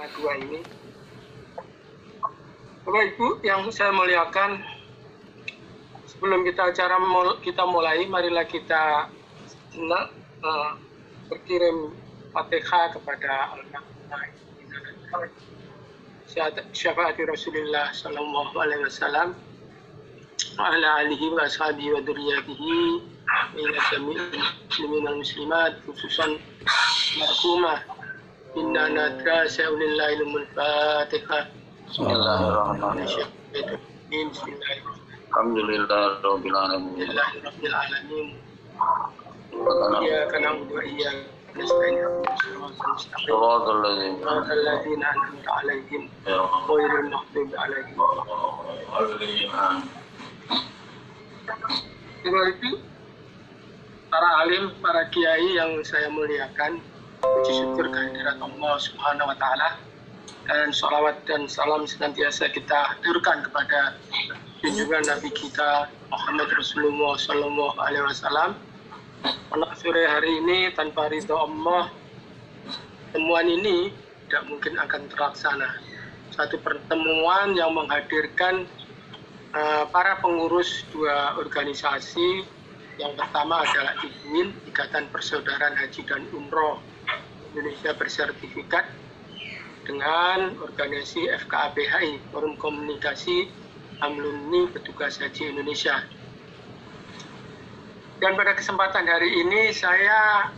dua ini. Bapak Ibu yang saya muliakan, sebelum kita mulai, marilah kita berkirim Fatihah kepada Al-Fatihah. Syafaati Rasulullah sallallahu alaihi wasallam wa ala alihi wa ashabihi wa dzurriyyatihi ila jami'il muslimin wal muslimat, khususan marhumah inna nadra sa'ulillahi ilmul Fatihah. Bismillahirrahmanirrahim. Alhamdulillahirabbil alamin. Iyyaka na'budu wa iyyaka nasta'in. Shiratal ladzina an'amta 'alaihim ghairil maghdubi 'alaihim. Itu para alim, para kiai yang saya muliakan, puji syukur kehadirat Allah Subhanahu wa taala, dan sholawat dan salam senantiasa kita haturkan kepada junjungan Nabi kita Muhammad Rasulullah sallallahu alaihi wasallam. Pada sore hari ini, tanpa ridho Allah, pertemuan ini tidak mungkin akan terlaksana. Satu pertemuan yang menghadirkan para pengurus dua organisasi. Yang pertama adalah IPWIN, Ikatan Persaudaraan Haji dan Umroh Indonesia Bersertifikat, dengan organisasi FKAPHI, Forum Komunikasi Alumni Petugas Haji Indonesia. Dan pada kesempatan hari ini saya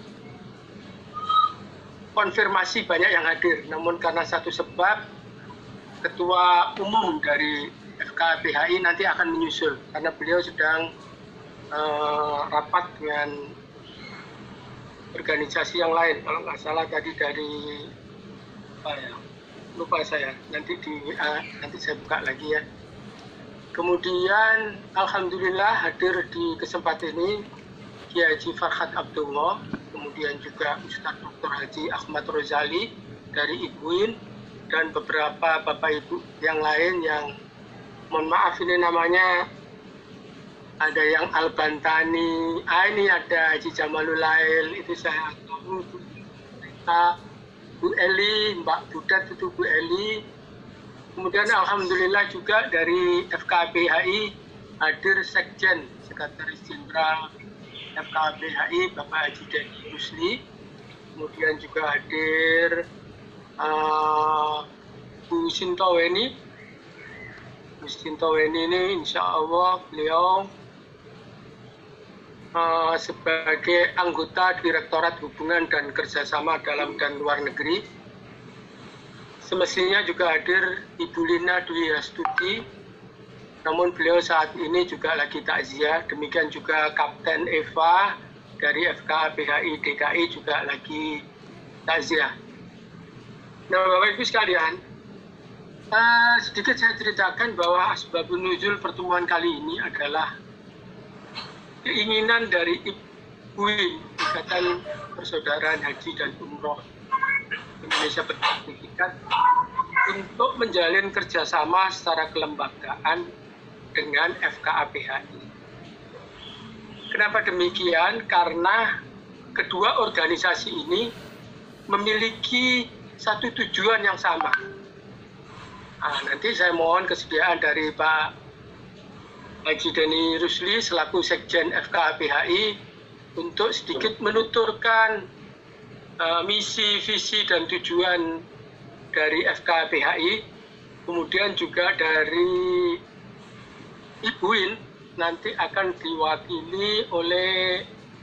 konfirmasi banyak yang hadir, namun karena satu sebab, Ketua Umum dari FKAPHI nanti akan menyusul, karena beliau sedang rapat dengan organisasi yang lain. Kalau nggak salah tadi dari lupa saya, nanti saya buka lagi ya. Kemudian alhamdulillah hadir di kesempatan ini Kiai Haji Farhat Abdullah, kemudian juga Ustadz Dr. Haji Ahmad Rozali dari IPWIN, dan beberapa Bapak Ibu yang lain yang mohon maaf ini namanya ada yang Al-Bantani, ini ada Haji Jamalul Lail, itu saya tahu, Bu Eli, Mbak Budat itu Bu Eli. Kemudian alhamdulillah juga dari FKAPHI hadir Sekjen, Sekretaris Jenderal FKAPHI Bapak Haji Dedi Rusli. Kemudian juga hadir Bu Sintoweni. Bu Sintoweni ini insya Allah beliau sebagai anggota Direktorat Hubungan dan Kerjasama Dalam dan Luar Negeri. Semestinya juga hadir Ibu Lina Dwi Astuti, namun beliau saat ini juga lagi takziah. Demikian juga Kapten Eva dari FKAPHI DKI juga lagi takziah. Nah, Bapak Ibu sekalian, sedikit saya ceritakan bahwa asbabun nuzul pertemuan kali ini adalah keinginan dari IPWIN, Ikatan Persaudaraan Haji dan Umroh Indonesia Bersertifikat, untuk menjalin kerjasama secara kelembagaan dengan FKAPHI. Kenapa demikian? Karena kedua organisasi ini memiliki satu tujuan yang sama. Nanti saya mohon kesediaan dari Pak Haji Dedi Rusli selaku Sekjen FKAPHI untuk sedikit menuturkan misi, visi, dan tujuan dari FKAPHI. Kemudian juga dari IPWIN nanti akan diwakili oleh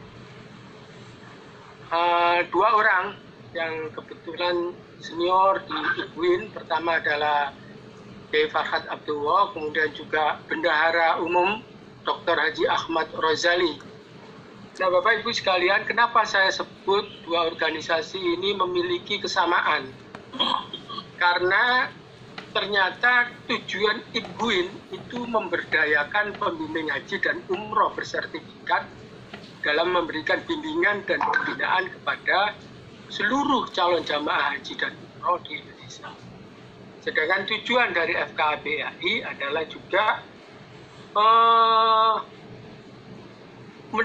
dua orang yang kebetulan senior di IPWIN. Pertama adalah Kiai Farhat Abdullah, kemudian juga Bendahara Umum Dr. Haji Ahmad Rozali. Nah, Bapak Ibu sekalian, kenapa saya sebut dua organisasi ini memiliki kesamaan? Karena ternyata tujuan IPWIN itu memberdayakan pembimbing haji dan umroh bersertifikat dalam memberikan bimbingan dan pembinaan kepada seluruh calon jamaah haji dan umroh di Indonesia. Sedangkan tujuan dari FKAPHI adalah juga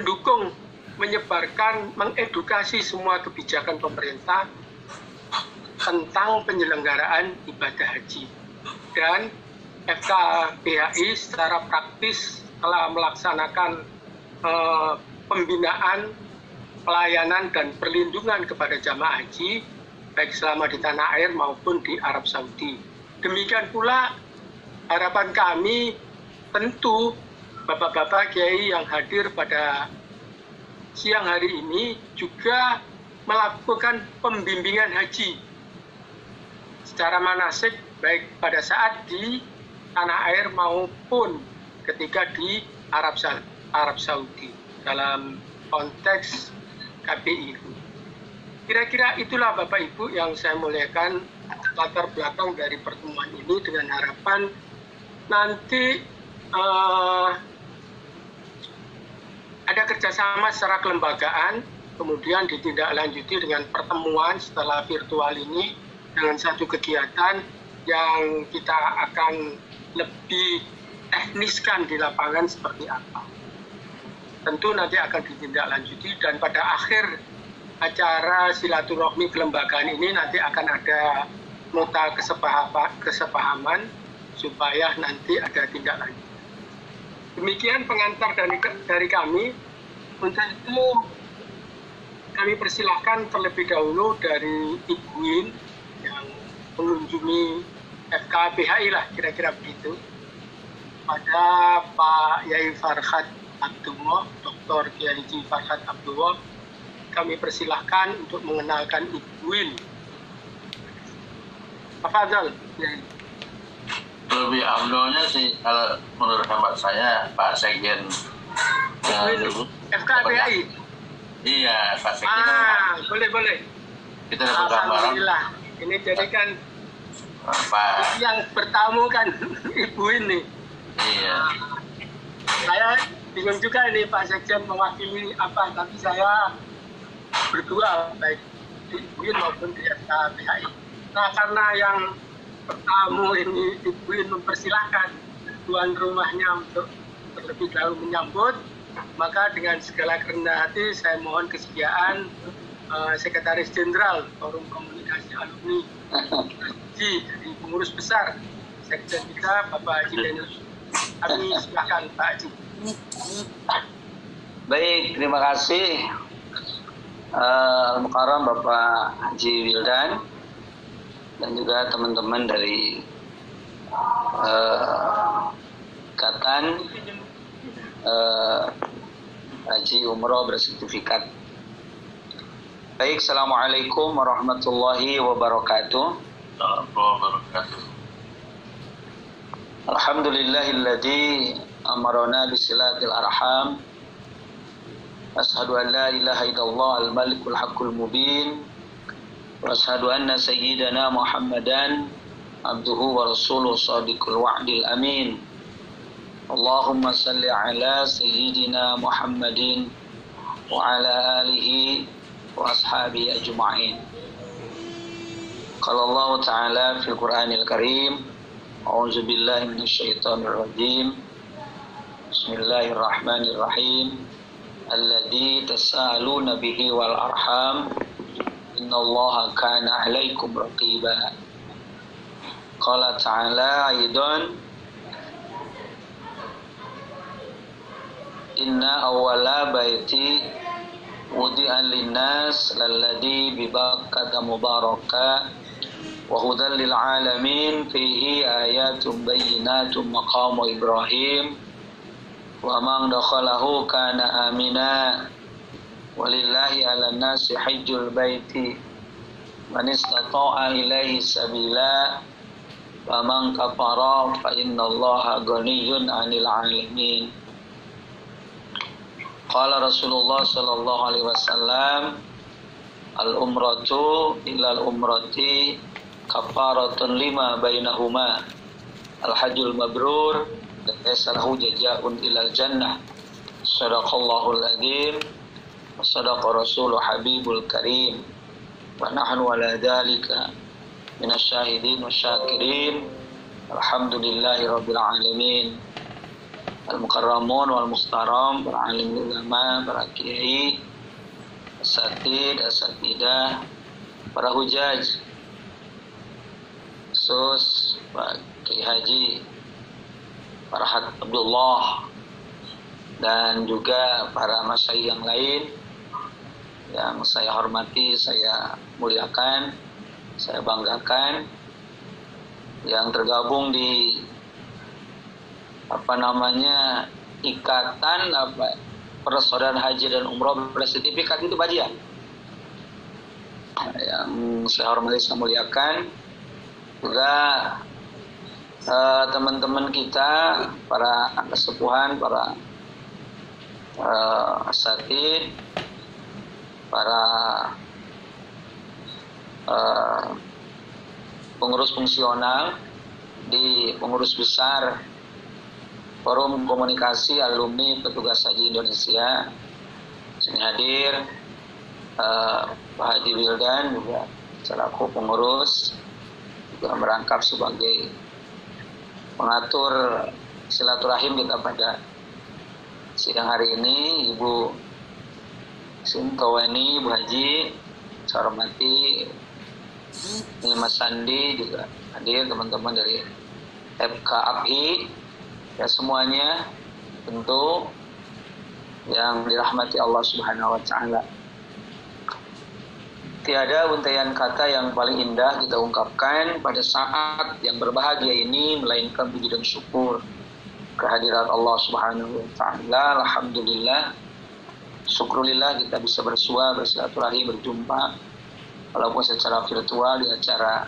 mendukung, menyebarkan, mengedukasi semua kebijakan pemerintah tentang penyelenggaraan ibadah haji. Dan FKBHI secara praktis telah melaksanakan pembinaan, pelayanan, dan perlindungan kepada jamaah haji, baik selama di tanah air maupun di Arab Saudi. Demikian pula harapan kami tentu Bapak-Bapak Kiai yang hadir pada siang hari ini juga melakukan pembimbingan haji secara manasik baik pada saat di tanah air maupun ketika di Arab Saudi dalam konteks KBI. Kira-kira itulah Bapak Ibu yang saya muliakan latar belakang dari pertemuan ini, dengan harapan nanti ada kerjasama secara kelembagaan, kemudian ditindaklanjuti dengan pertemuan setelah virtual ini dengan satu kegiatan yang kita akan lebih tekniskan di lapangan seperti apa. Tentu nanti akan ditindaklanjuti, dan pada akhir acara silaturahmi kelembagaan ini nanti akan ada nota kesepahaman supaya nanti ada tindak lanjut. Demikian pengantar dari kami. Untuk itu kami persilahkan terlebih dahulu dari Ibu Win yang mengunjungi FKBHI lah, kira-kira begitu, pada Pak Yai Farhat Abdullah, Dr. Kiai Haji Farhat Abdullah. Kami persilahkan untuk mengenalkan Ibu Win. Pak Fadal. Lebih abdolnya sih kalau menurut hemat saya Pak Sekjen FKBHI. Iya, Pak Sekjen. Boleh. Kita dapat gambaran. Alhamdulillah. Ini jadi kan Pak yang bertamu kan Ibu ini. Iya. Saya bingung juga ini Pak Sekjen mewakili apa, tapi saya berdua baik di Ibu maupun di FKBHI. Nah, karena yang bertamu ini Ibu mempersilahkan tuan rumahnya untuk terlebih dahulu menyambut, maka dengan segala kerendahan hati saya mohon kesediaan Sekretaris Jenderal Forum Komunikasi Alumni Haji, dari pengurus besar Sekjen kita Bapak Haji Denus. Kami silakan Pak Haji. Baik, terima kasih Al-Mukarram Bapak Haji Wildan dan juga teman-teman dari Ikatan Haji Umroh bersertifikat. Baik, Assalamualaikum warahmatullahi wabarakatuh. Alhamdulillahilladzi amarana bisilatil arham. Ashhadu an la ilaha illallah al-malikul haqqul mubin. Wa ashhadu anna sayyidana Muhammadan abduhu wa rasuluhu shadiqul wa'dil amin. Allahumma salli ala sayyidina Muhammadin wa ala alihi wa ashabihi ajma'in. Qala Allah ta'ala fil Qur'anil Karim, a'udzu billahi minasyaitonir rajim. Bismillahirrahmanirrahim. Alladzi tasaaluna bihi wal arham, innallaha kana 'alaikum raqiba. Qala ta'ala aidan, inna awwala baiti wudi'a linnas lalladzi bi Bakkah mubaraka wa hudan lil alamin fihi ayatun bayyinatun maqamu Ibrahim wa man dakhalahu kana amina walillahi 'alan nasi hajjul baiti man istata'a ilaihi sabila wa man kafara fa innallaha ghaniyyun 'anil 'alamin. Qala Rasulullah sallallahu alaihi wasallam, al-umratu ilal umrati kafaratun lima bainahuma, al-hajjul mabrur laysa lahu jazaa'un ilal jannah. Shadaqallahul adzim wa shadaqa rasuluhu habibul karim wa nahnu ala dzalika minasyahidin wasyakirin. Alhamdulillahi rabbil alamin. Al-Mukarramun wal Muhtaram, para alim ulama, para kiai, asatid, asatidah, para hujaj khusus Pak Kiai Haji Farhat Abdullah dan juga para masyayikh yang lain yang saya hormati, saya muliakan, saya banggakan, yang tergabung di ikatan persaudaraan haji dan umroh bersertifikat itu Pak Haji ya? Yang saya hormati, saya muliakan juga teman-teman kita, para kesepuhan, para asatid, para pengurus fungsional di pengurus besar Forum Komunikasi Alumni Petugas Haji Indonesia. Sini hadir Pak Haji Wildan juga selaku pengurus, juga merangkap sebagai pengatur silaturahim kita pada sidang hari ini. Ibu Sintoweni, Bu Haji, saya hormati. Ini Mas Sandi juga hadir, teman-teman dari FKAPI, ya semuanya tentu yang dirahmati Allah Subhanahu wa Ta'ala. Tiada untaian kata yang paling indah kita ungkapkan pada saat yang berbahagia ini melainkan puji dan syukur kehadirat Allah Subhanahu wa Ta'ala. Alhamdulillah, syukurillah kita bisa bersua, bersilaturahim, berjumpa walaupun secara virtual di acara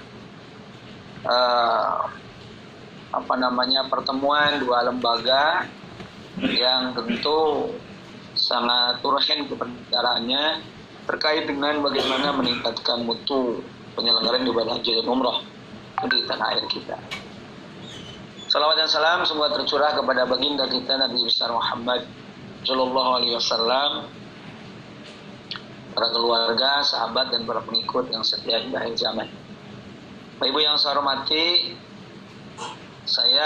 pertemuan dua lembaga yang tentu sangat urgen kebenarannya terkait dengan bagaimana meningkatkan mutu penyelenggaraan ibadah haji dan umroh di tanah air kita. Salawat dan salam semoga tercurah kepada baginda kita Nabi besar Muhammad Sallallahu Alaihi Wasallam, para keluarga, sahabat dan para pengikut yang setia hingga akhir zaman. Bapak Ibu yang saya hormati, saya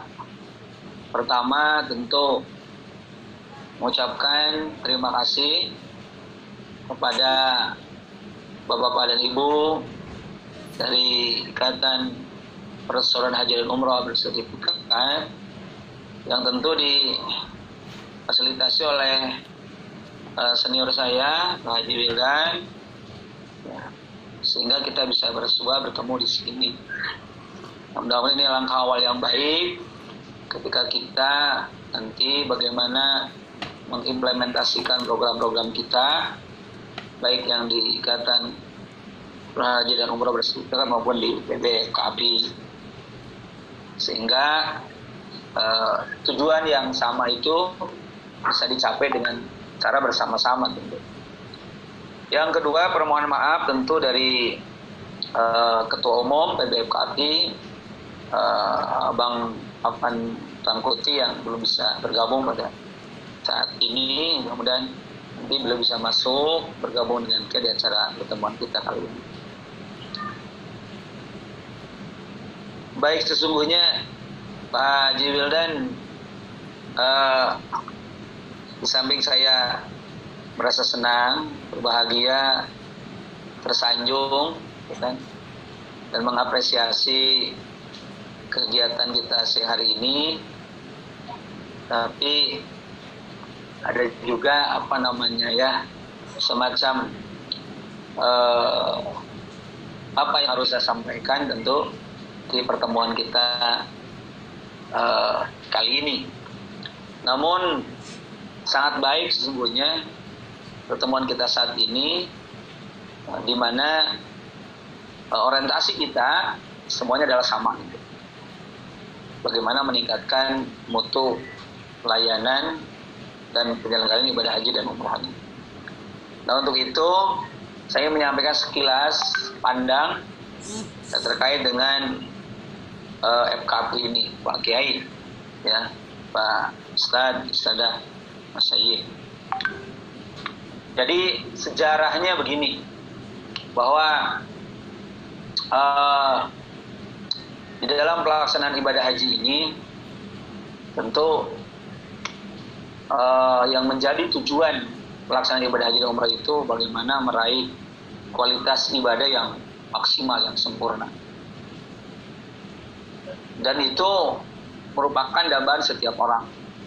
pertama tentu mengucapkan terima kasih kepada Bapak-bapak dan Ibu dari Ikatan Persaudaraan Haji dan Umroh bersertifikat yang tentu difasilitasi oleh senior saya Pak Haji Wildan, ya, sehingga kita bisa bersua bertemu di sini. Mudah-mudahan ini langkah awal yang baik ketika kita nanti bagaimana mengimplementasikan program-program kita, baik yang di Ikatan Haji dan Umroh bersertifikat maupun di PBKAPI, sehingga tujuan yang sama itu bisa dicapai dengan cara bersama-sama tentu. Yang kedua, permohonan maaf tentu dari Ketua Umum PBKAPI Bang Afan Tangkuti yang belum bisa bergabung pada saat ini. Mudah-mudahan nanti belum bisa masuk bergabung dengan kita di acara pertemuan kita kali ini. Baik, sesungguhnya Pak Haji Wildan, di samping saya merasa senang, berbahagia, tersanjung, dan mengapresiasi kegiatan kita sehari ini, tapi ada juga semacam apa yang harus saya sampaikan tentu di pertemuan kita kali ini. Namun sangat baik sesungguhnya pertemuan kita saat ini, di mana orientasi kita semuanya adalah sama, bagaimana meningkatkan mutu pelayanan dan penyelenggaraan ibadah haji dan umroh ini. Nah, untuk itu saya menyampaikan sekilas pandang terkait dengan FKAPI ini, Pak Kiai, ya, Pak Ustadz, Ustadzah, Mas Syekh. Jadi sejarahnya begini, bahwa di dalam pelaksanaan ibadah haji ini tentu yang menjadi tujuan pelaksanaan ibadah haji dan umrah itu bagaimana meraih kualitas ibadah yang maksimal, yang sempurna. Dan itu merupakan dambaan setiap orang.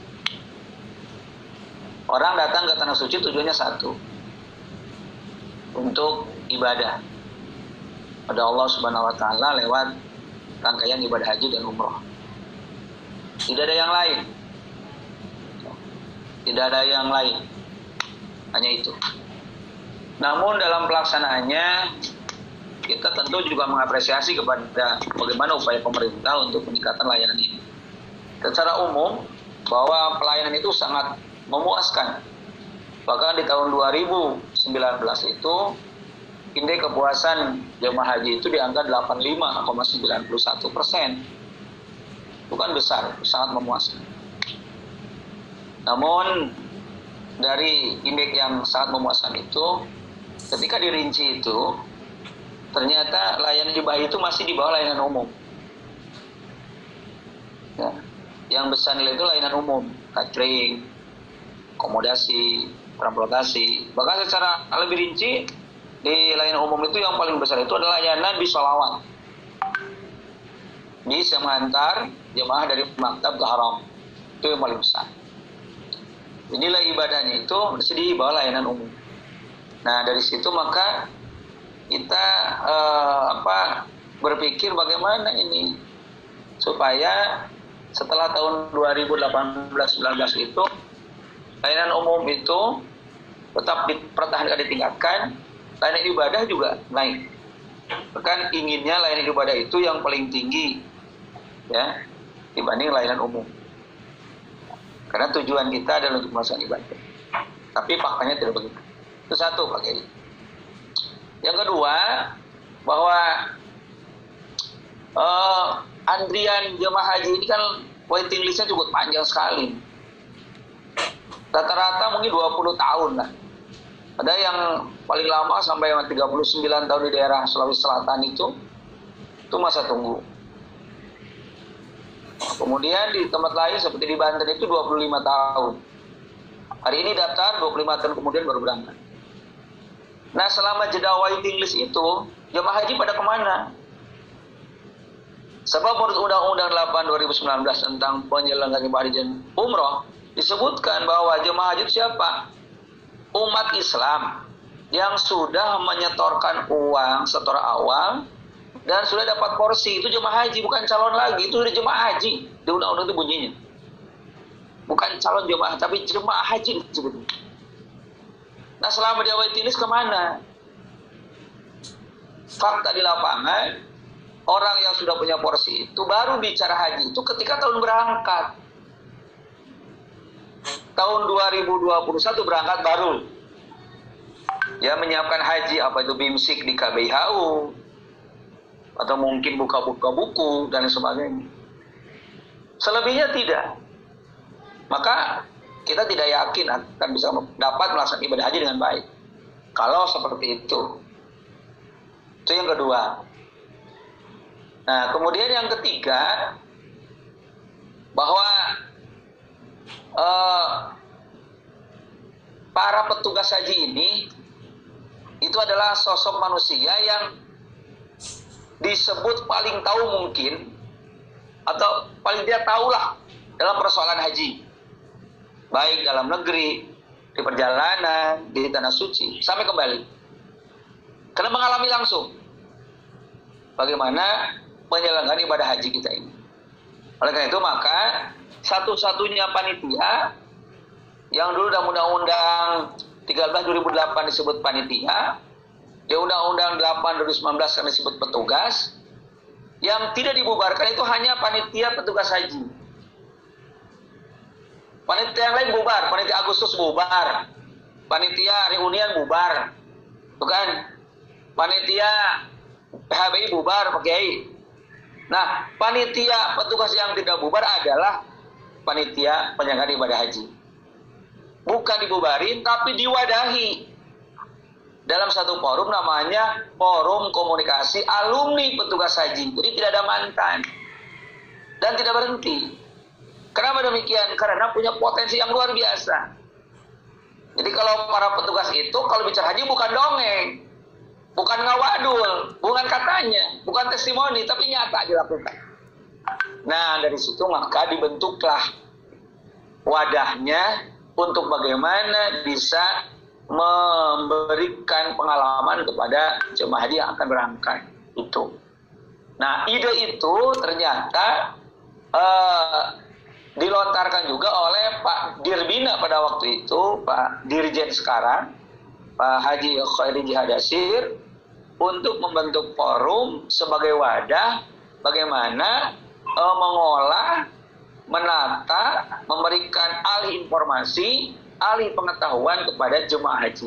Orang datang ke tanah suci tujuannya satu, untuk ibadah pada Allah Subhanahu wa taala lewat rangkaian ibadah haji dan umroh. Tidak ada yang lain. Tidak ada yang lain. Hanya itu. Namun dalam pelaksanaannya kita tentu juga mengapresiasi kepada bagaimana upaya pemerintah untuk peningkatan layanan ini. Secara umum bahwa pelayanan itu sangat memuaskan. Bahkan di tahun 2019 itu indeks kepuasan jemaah haji itu di angka 85,91%. Bukan besar, sangat memuaskan. Namun dari indeks yang sangat memuaskan itu, ketika dirinci itu, ternyata layanan ibadah itu masih di bawah layanan umum. Ya. Yang besar nilai itu layanan umum, catering, akomodasi, transportasi. Bahkan secara lebih rinci, di layanan umum itu yang paling besar itu adalah layanan bis sholawat. Bis yang mengantar jemaah dari maktab ke haram. Itu yang paling besar. Nilai ibadahnya itu masih di bawah layanan umum. Nah dari situ maka kita berpikir bagaimana ini supaya setelah tahun 2018-19 itu layanan umum itu tetap dipertahankan, ditingkatkan, layanan ibadah juga naik. Bahkan inginnya layanan ibadah itu yang paling tinggi ya dibanding layanan umum. Karena tujuan kita adalah untuk melaksanakan ibadah. Tapi faktanya tidak begitu. Itu satu Pak Kiai. Yang kedua, bahwa antrian jemaah haji ini kan waiting listnya cukup panjang sekali. Rata-rata mungkin 20 tahun lah. Ada yang paling lama sampai 39 tahun di daerah Sulawesi Selatan itu masa tunggu. Kemudian di tempat lain seperti di Banten itu 25 tahun. Hari ini daftar, 25 tahun kemudian baru berangkat. Nah selama jeda waiting list itu, jemaah haji pada kemana? Sebab menurut Undang-Undang 8 2019 tentang penyelenggaraan ibadah haji dan umroh, disebutkan bahwa jemaah haji itu siapa? Umat Islam yang sudah menyetorkan uang setor awal dan sudah dapat porsi. Itu jemaah haji, bukan calon lagi. Itu sudah jemaah haji. Di undang-undang itu bunyinya. Bukan calon jemaah, tapi jemaah haji disebutnya. Nah selama dia waiting list kemana? Fakta di lapangan, orang yang sudah punya porsi itu baru bicara haji itu ketika tahun berangkat. Tahun 2021 berangkat baru. Ya menyiapkan haji, apa itu BIMSIK di KBIHU, atau mungkin buka-buka buku dan sebagainya. Selebihnya tidak. Maka kita tidak yakin akan bisa dapat melaksanakan ibadah haji dengan baik. Kalau seperti itu. Itu yang kedua. Nah, kemudian yang ketiga, bahwa para petugas haji ini itu adalah sosok manusia yang disebut paling tahu mungkin, atau paling dia tahulah dalam persoalan haji, baik dalam negeri, di perjalanan, di tanah suci, sampai kembali. Karena mengalami langsung bagaimana penyelenggaraan ibadah haji kita ini. Oleh karena itu maka satu-satunya panitia yang dulu dalam Undang-Undang 13 2008 disebut panitia, di Undang-Undang 8 2019 yang disebut petugas, yang tidak dibubarkan itu hanya panitia petugas haji. Panitia yang lain bubar, panitia Agustus bubar, panitia reunian bubar, bukan? Panitia PHBI bubar, Pak Kiai. Nah, panitia petugas yang tidak bubar adalah panitia penyelenggara ibadah haji. Bukan dibubarin, tapi diwadahi dalam satu forum namanya Forum Komunikasi Alumni Petugas Haji. Jadi tidak ada mantan dan tidak berhenti. Kenapa demikian? Karena punya potensi yang luar biasa. Jadi kalau para petugas itu kalau bicara haji bukan dongeng, bukan ngawadul, bukan katanya, bukan testimoni, tapi nyata dilakukan. Nah, dari situ maka dibentuklah wadahnya untuk bagaimana bisa memberikan pengalaman kepada jemaah haji yang akan berangkat itu. Nah, ide itu ternyata dilontarkan juga oleh Pak Dirbina pada waktu itu, Pak Dirjen sekarang, Pak Haji Khairi Jihadasir, untuk membentuk forum sebagai wadah bagaimana mengolah, menata, memberikan alih informasi, alih pengetahuan kepada jemaah haji.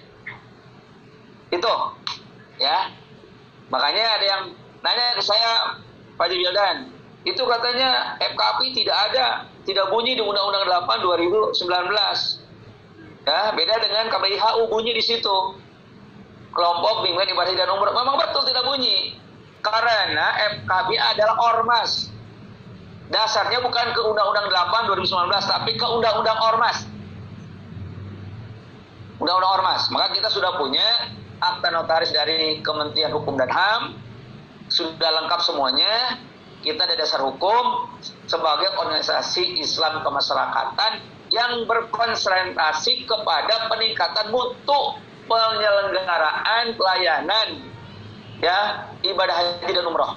Itu, ya. Makanya ada yang nanya ke saya, Pak Haji Wildan, itu katanya FKAPI tidak bunyi di Undang-Undang 8 2019. Ya, beda dengan KBIHU bunyi di situ. Kelompok Bimbingan Ibadah dan Umroh memang betul tidak bunyi. Karena FKAPI adalah ormas. Dasarnya bukan ke Undang-Undang 8 2019, tapi ke Undang-Undang Ormas. Undang-Undang Ormas. Maka kita sudah punya akta notaris dari Kementerian Hukum dan HAM, sudah lengkap semuanya. Kita ada dasar hukum sebagai organisasi Islam kemasyarakatan yang berkonsentrasi kepada peningkatan mutu penyelenggaraan pelayanan, ya, ibadah haji dan umroh.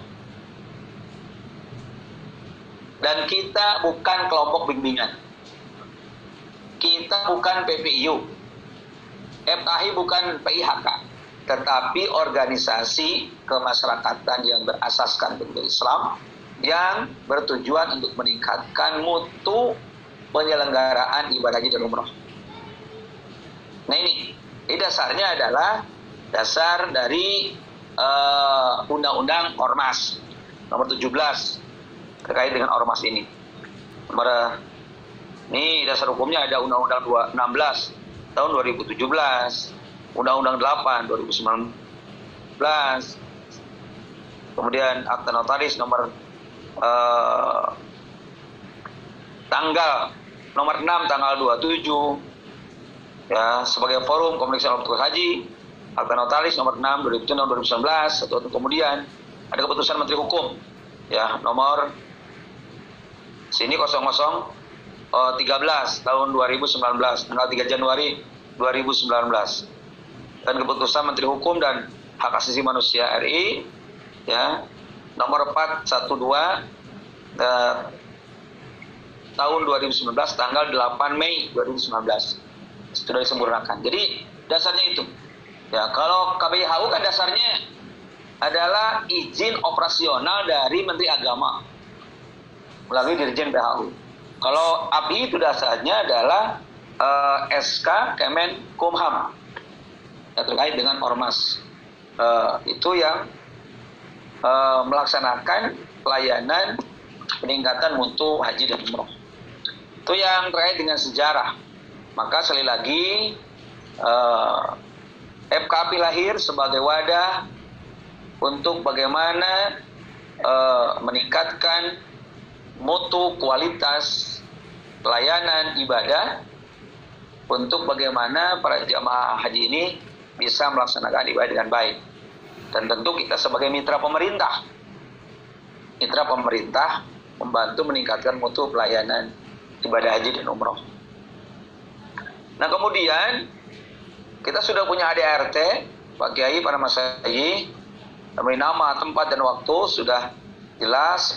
Dan kita bukan kelompok bimbingan, kita bukan PPIU, FKAI bukan PIHK, tetapi organisasi kemasyarakatan yang berasaskan bentuk Islam yang bertujuan untuk meningkatkan mutu penyelenggaraan ibadah haji dan umroh. Nah, ini dasarnya adalah dasar dari Undang-Undang Ormas nomor 17 terkait dengan ormas ini. Ini dasar hukumnya ada Undang-Undang 16 tahun 2017, Undang-Undang 8 2019, kemudian akta notaris nomor tanggal nomor 6 tanggal 27, ya, sebagai forum komunikasi petugas haji, akta notaris nomor 6 2019, atau kemudian ada keputusan Menteri Hukum, ya, nomor sini 0013 tahun 2019 tanggal 3 Januari 2019, dan keputusan Menteri Hukum dan Hak Asasi Manusia RI, ya, nomor 412 tahun 2019 tanggal 8 Mei 2019 sudah disempurnakan. Jadi dasarnya itu, ya, kalau KBIHU kan dasarnya adalah izin operasional dari Menteri Agama melalui Dirjen PHU. Kalau API itu dasarnya adalah SK Kemenkumham, ya, terkait dengan ormas, itu yang melaksanakan pelayanan peningkatan mutu haji dan umroh. Itu yang terkait dengan sejarah. Maka sekali lagi FKAPI lahir sebagai wadah untuk bagaimana meningkatkan mutu kualitas pelayanan ibadah, untuk bagaimana para jamaah haji ini bisa melaksanakan ibadah dengan baik. Dan tentu kita sebagai mitra pemerintah membantu meningkatkan mutu pelayanan ibadah haji dan umroh. Nah, kemudian kita sudah punya ADRT, Pak Kiai, para Mas Haji, namanya nama, tempat, dan waktu sudah jelas.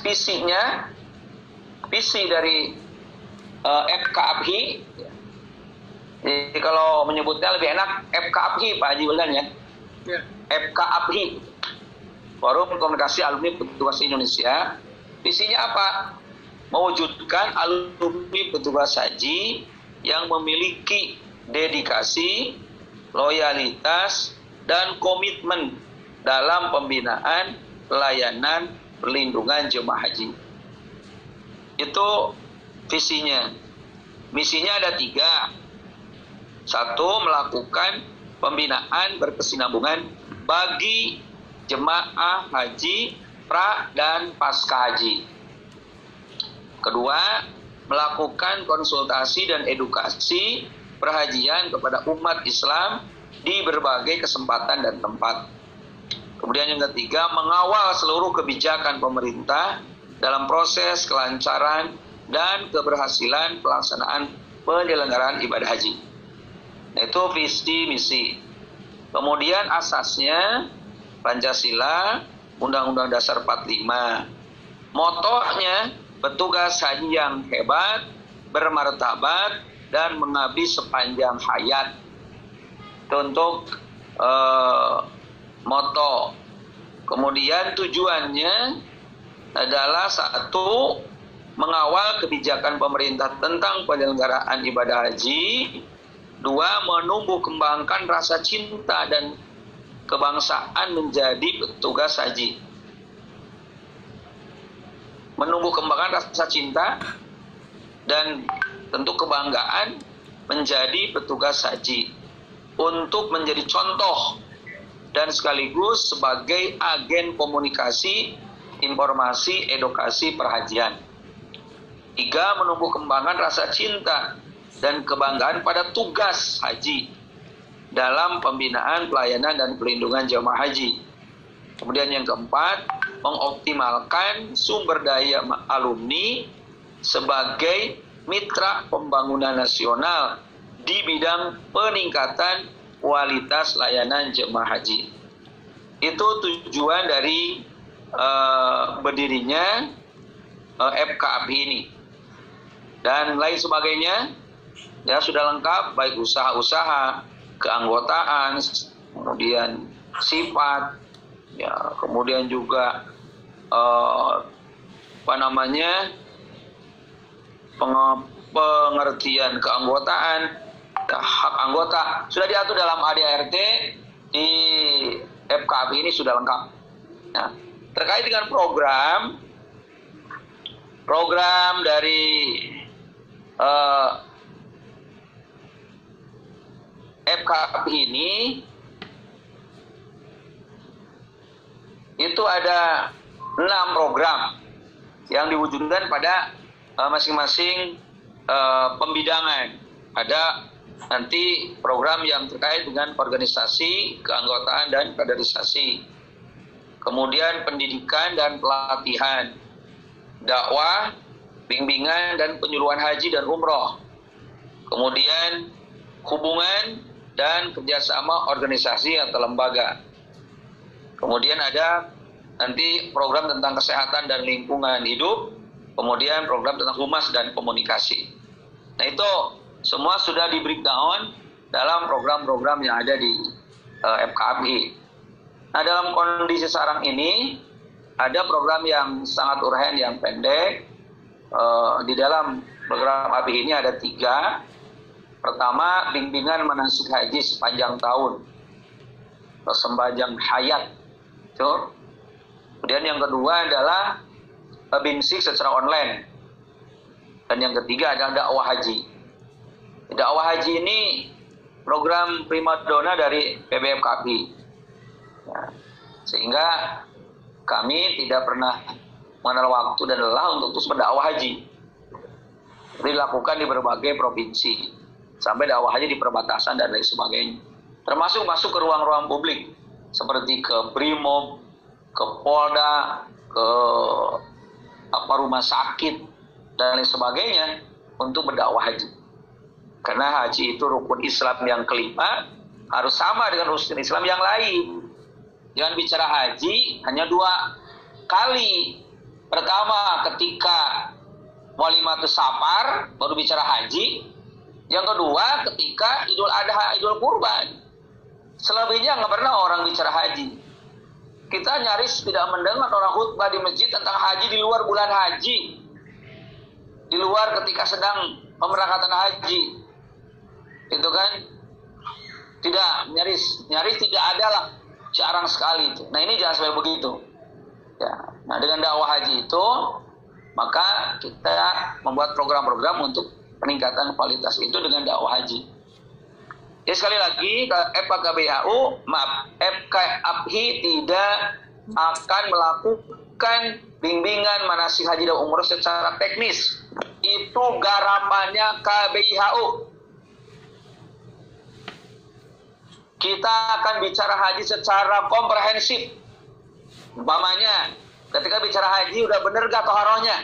Visi dari FKAPI, jadi kalau menyebutnya lebih enak FKAPI, Pak Haji Wildan, ya. Yeah. FKAPI, Forum Komunikasi Alumni Petugas Indonesia. Visinya apa? Mewujudkan alumni petugas haji yang memiliki dedikasi, loyalitas, dan komitmen dalam pembinaan pelayanan perlindungan jemaah haji. Itu visinya. Misinya ada 3. 1, melakukan pembinaan berkesinambungan bagi jemaah haji pra dan pasca haji. Kedua, melakukan konsultasi dan edukasi perhajian kepada umat Islam di berbagai kesempatan dan tempat. Kemudian yang ketiga, mengawal seluruh kebijakan pemerintah dalam proses kelancaran dan keberhasilan pelaksanaan penyelenggaraan ibadah haji. Itu visi misi. Kemudian asasnya Pancasila, Undang-Undang Dasar 45. Motonya petugas haji yang hebat, bermartabat, dan mengabdi sepanjang hayat. Itu untuk moto. Kemudian tujuannya adalah satu, mengawal kebijakan pemerintah tentang penyelenggaraan ibadah haji. Dua, menumbuh kembangkan rasa cinta dan kebangsaan menjadi petugas haji. Menumbuh kembangkan rasa cinta dan tentu kebanggaan menjadi petugas haji untuk menjadi contoh dan sekaligus sebagai agen komunikasi, informasi, edukasi perhajian. 3, menumbuh kembangkan rasa cinta dan kebanggaan pada tugas haji dalam pembinaan, pelayanan, dan pelindungan jamaah haji. Kemudian yang keempat, mengoptimalkan sumber daya alumni sebagai mitra pembangunan nasional di bidang peningkatan kualitas layanan jemaah haji. Itu tujuan dari berdirinya FKAPI ini. Dan lain sebagainya, ya sudah lengkap, baik usaha-usaha, keanggotaan, kemudian sifat, ya kemudian juga pengertian keanggotaan, hak anggota sudah diatur dalam ADART di FKAPI ini sudah lengkap. Nah, terkait dengan program dari FKAPI ini itu ada 6 program yang diwujudkan pada masing-masing pembidangan. Ada nanti program yang terkait dengan organisasi, keanggotaan, dan kaderisasi. Kemudian pendidikan dan pelatihan, dakwah, bimbingan dan penyuluhan haji dan umroh. Kemudian hubungan dan kerjasama organisasi atau lembaga. Kemudian ada nanti program tentang kesehatan dan lingkungan hidup. Kemudian program tentang humas dan komunikasi. Nah itu semua sudah di breakdown dalam program-program yang ada di FKAPI. Nah dalam kondisi sekarang ini ada program yang sangat urgen yang pendek. Di dalam program API ini ada 3. Pertama, bimbingan manasik haji sepanjang tahun, sepanjang hayat. Kemudian yang kedua adalah BIMSIK secara online. Dan yang ketiga adalah dakwah haji. Dakwah haji ini program primadona dari PBFKAPI. Ya, sehingga kami tidak pernah mengenal waktu dan lelah untuk terus berdakwah haji. Dilakukan di berbagai provinsi. Sampai dakwah haji di perbatasan dan lain sebagainya. Termasuk masuk ke ruang-ruang publik. Seperti ke Brimob, ke Polda, ke rumah sakit, dan lain sebagainya untuk berdakwah haji. Karena haji itu rukun Islam yang kelima, harus sama dengan rukun Islam yang lain. Jangan bicara haji hanya 2 kali. Pertama ketika Walimatus Safar baru bicara haji. Yang kedua ketika Idul Adha, Idul Kurban. Selebihnya nggak pernah orang bicara haji. Kita nyaris tidak mendengar orang khutbah di masjid tentang haji di luar bulan haji. Di luar ketika sedang pemberangkatan haji. Itu kan tidak, nyaris tidak ada lah, jarang sekali itu. Nah ini jangan sampai begitu. Ya. Nah dengan dakwah haji itu maka kita membuat program-program untuk peningkatan kualitas itu dengan dakwah haji. Ya sekali lagi FKAPI tidak akan melakukan bimbingan manasik haji dan umroh secara teknis. Itu garapannya KBIHU. Kita akan bicara haji secara komprehensif. Umpamanya Ketika bicara haji, udah bener gak toharohnya?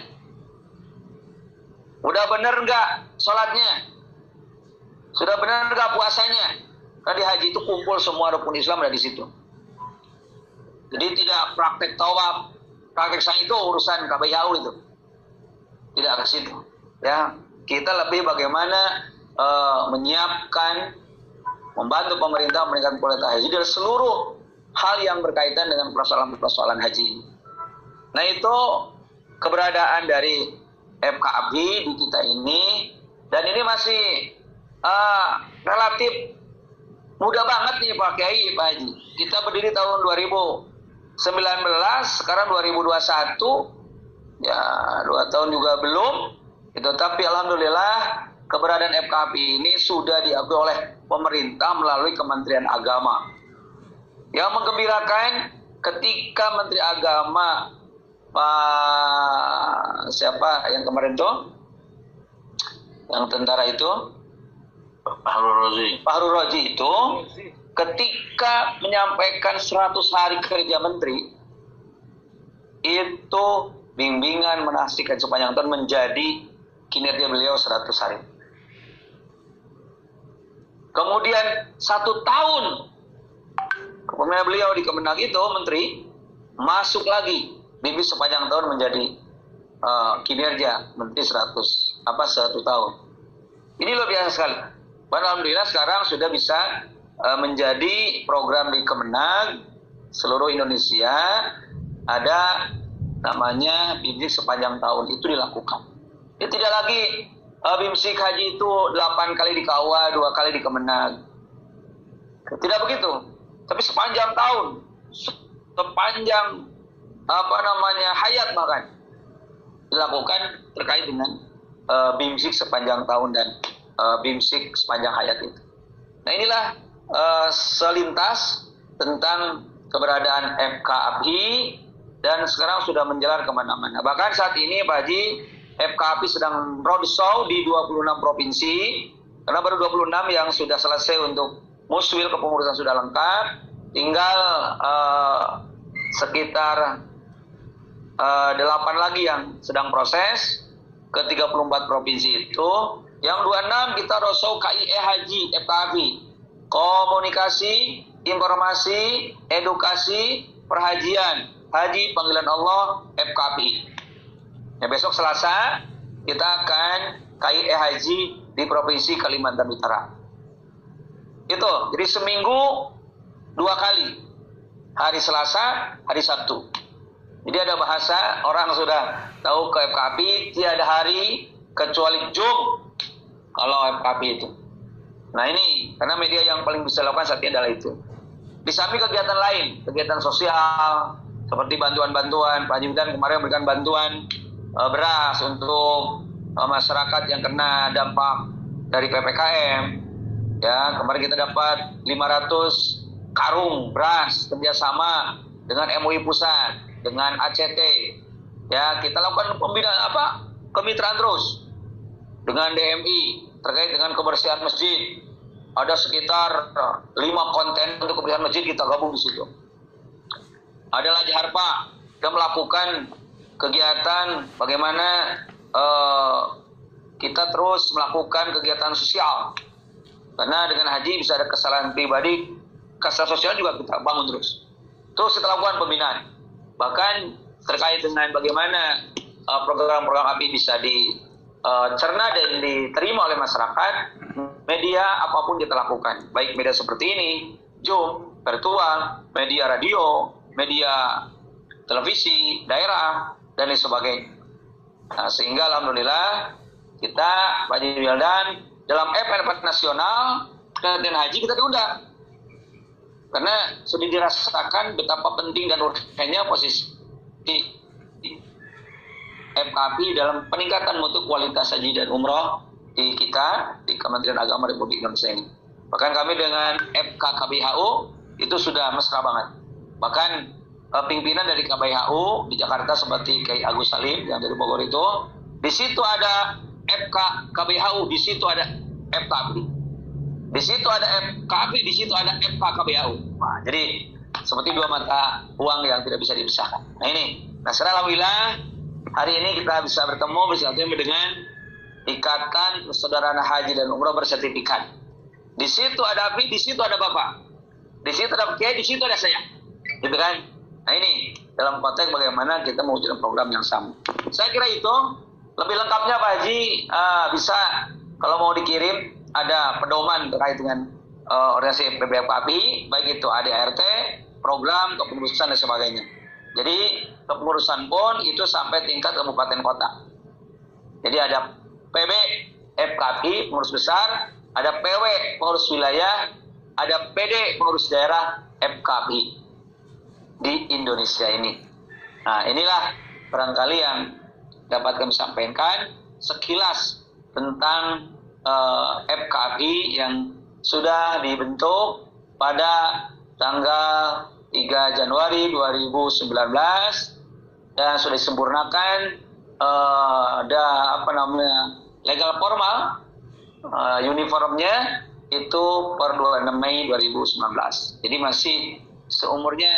Udah bener gak sholatnya? Sudah bener gak puasanya? Karena di haji itu kumpul semua rukun Islam ada di situ. Jadi tidak praktek tawaf, praktek sa'i itu urusan KBHU itu. Tidak ke situ. Ya, kita lebih bagaimana menyiapkan, membantu pemerintah meningkatkan kualitas haji dari seluruh hal yang berkaitan dengan persoalan-persoalan haji. Nah, itu keberadaan dari FKAB di kita ini, dan ini masih relatif mudah banget nih Pak Kiai, Pak Haji. Kita berdiri tahun 2019, sekarang 2021, ya 2 tahun juga belum. Itu, tapi alhamdulillah keberadaan FKAB ini sudah diakui oleh pemerintah melalui Kementerian Agama. Yang menggembirakan ketika Menteri Agama Pak siapa yang kemarin tuh, yang tentara itu, Pak Harun Rozi itu ketika menyampaikan 100 hari kerja menteri itu bimbingan menasihkan sepanjang tahun menjadi kinerja beliau 100 hari. Kemudian 1 tahun kepemimpinan beliau di Kemenag itu menteri masuk lagi bimbing sepanjang tahun menjadi kinerja menteri 1 tahun. Ini luar biasa sekali. Alhamdulillah sekarang sudah bisa menjadi program di Kemenag seluruh Indonesia, ada namanya bimbing sepanjang tahun itu dilakukan. Ini tidak lagi BIMSIK haji itu 8 kali di KUA, 2 kali di Kemenag. Tidak begitu. Tapi sepanjang tahun, sepanjang hayat bahkan dilakukan terkait dengan BIMSIK sepanjang tahun dan BIMSIK sepanjang hayat itu. Nah, inilah selintas tentang keberadaan FKAB dan sekarang sudah menjalar kemana-mana. Bahkan saat ini Pak Haji, FKAB sedang roadshow di 26 provinsi, karena baru 26 yang sudah selesai untuk muswil kepengurusan sudah lengkap, tinggal sekitar 8 lagi yang sedang proses ke 34 provinsi itu. Yang 26 kita roadshow KIE Haji FKAB, komunikasi, informasi, edukasi, perhajian, haji panggilan Allah FKAB. Ya, besok Selasa kita akan KIE Haji di Provinsi Kalimantan Utara. Itu, jadi seminggu 2 kali. Hari Selasa, hari Sabtu. Jadi ada bahasa, orang sudah tahu ke FKAB, tiada hari kecuali Jum kalau FKAB itu. Nah ini, karena media yang paling bisa lakukan saat ini adalah itu. Di samping kegiatan lain, kegiatan sosial, seperti bantuan-bantuan, Pak Haji Midan kemarin memberikan bantuan beras untuk masyarakat yang kena dampak dari PPKM. Ya, kemarin kita dapat 500 karung beras kerjasama dengan MUI Pusat, dengan ACT. Ya, kita lakukan pembinaan kemitraan terus dengan DMI terkait dengan kebersihan masjid. Ada sekitar 5 konten untuk kebersihan masjid kita gabung di situ. Ada Laji Harpa, kita melakukan kegiatan bagaimana kita terus melakukan kegiatan sosial. Karena dengan haji bisa ada kesalahan pribadi, kesalahan sosial juga kita bangun terus. Terus kita lakukan pembinaan. Bahkan terkait dengan bagaimana program-program API bisa dicerna dan diterima oleh masyarakat, media apapun kita lakukan. Baik media seperti ini, Zoom, virtual, media radio, media televisi, daerah, dan lain sebagainya. Nah, sehingga alhamdulillah kita Pak Haji Wildan dalam event nasional dan haji kita diundang. Karena sudah dirasakan betapa penting dan urgennya posisi FKAB dalam peningkatan mutu kualitas haji dan umroh di kita, di Kementerian Agama Republik Indonesia ini. Bahkan kami dengan FKKBHU itu sudah mesra banget. Bahkan pimpinan dari KBHU di Jakarta seperti Kiai Agus Salim yang dari Bogor itu, di situ ada FKKBHU, di situ ada FKAB. Di situ ada FKAB, di situ ada FKKBHU. Nah, jadi seperti 2 mata uang yang tidak bisa dipisahkan. Nah ini Nah, alhamdulillah hari ini kita bisa bertemu bersama dengan Ikatan Persaudaraan Haji dan Umrah bersertifikat. Di situ ada Abi, di situ ada Bapak, di situ ada Kiai, di situ ada saya, gitu kan? Nah ini dalam konteks bagaimana kita mewujudkan program yang sama. Saya kira itu lebih lengkapnya Pak Haji bisa kalau mau dikirim ada pedoman terkait dengan organisasi PBFKAPI, baik itu ADART, program, kepengurusan dan sebagainya. Jadi kepengurusan pun itu sampai tingkat kabupaten kota. Jadi ada PB FKAPI pengurus besar, ada PW pengurus wilayah, ada PD pengurus daerah FKAPI di Indonesia ini. Nah inilah barangkali yang dapat kami sampaikan sekilas tentang FKAPI yang sudah dibentuk pada tanggal 3 Januari 2019 dan sudah disempurnakan ada legal formal uniformnya itu per 26 Mei 2019. Jadi masih seumurnya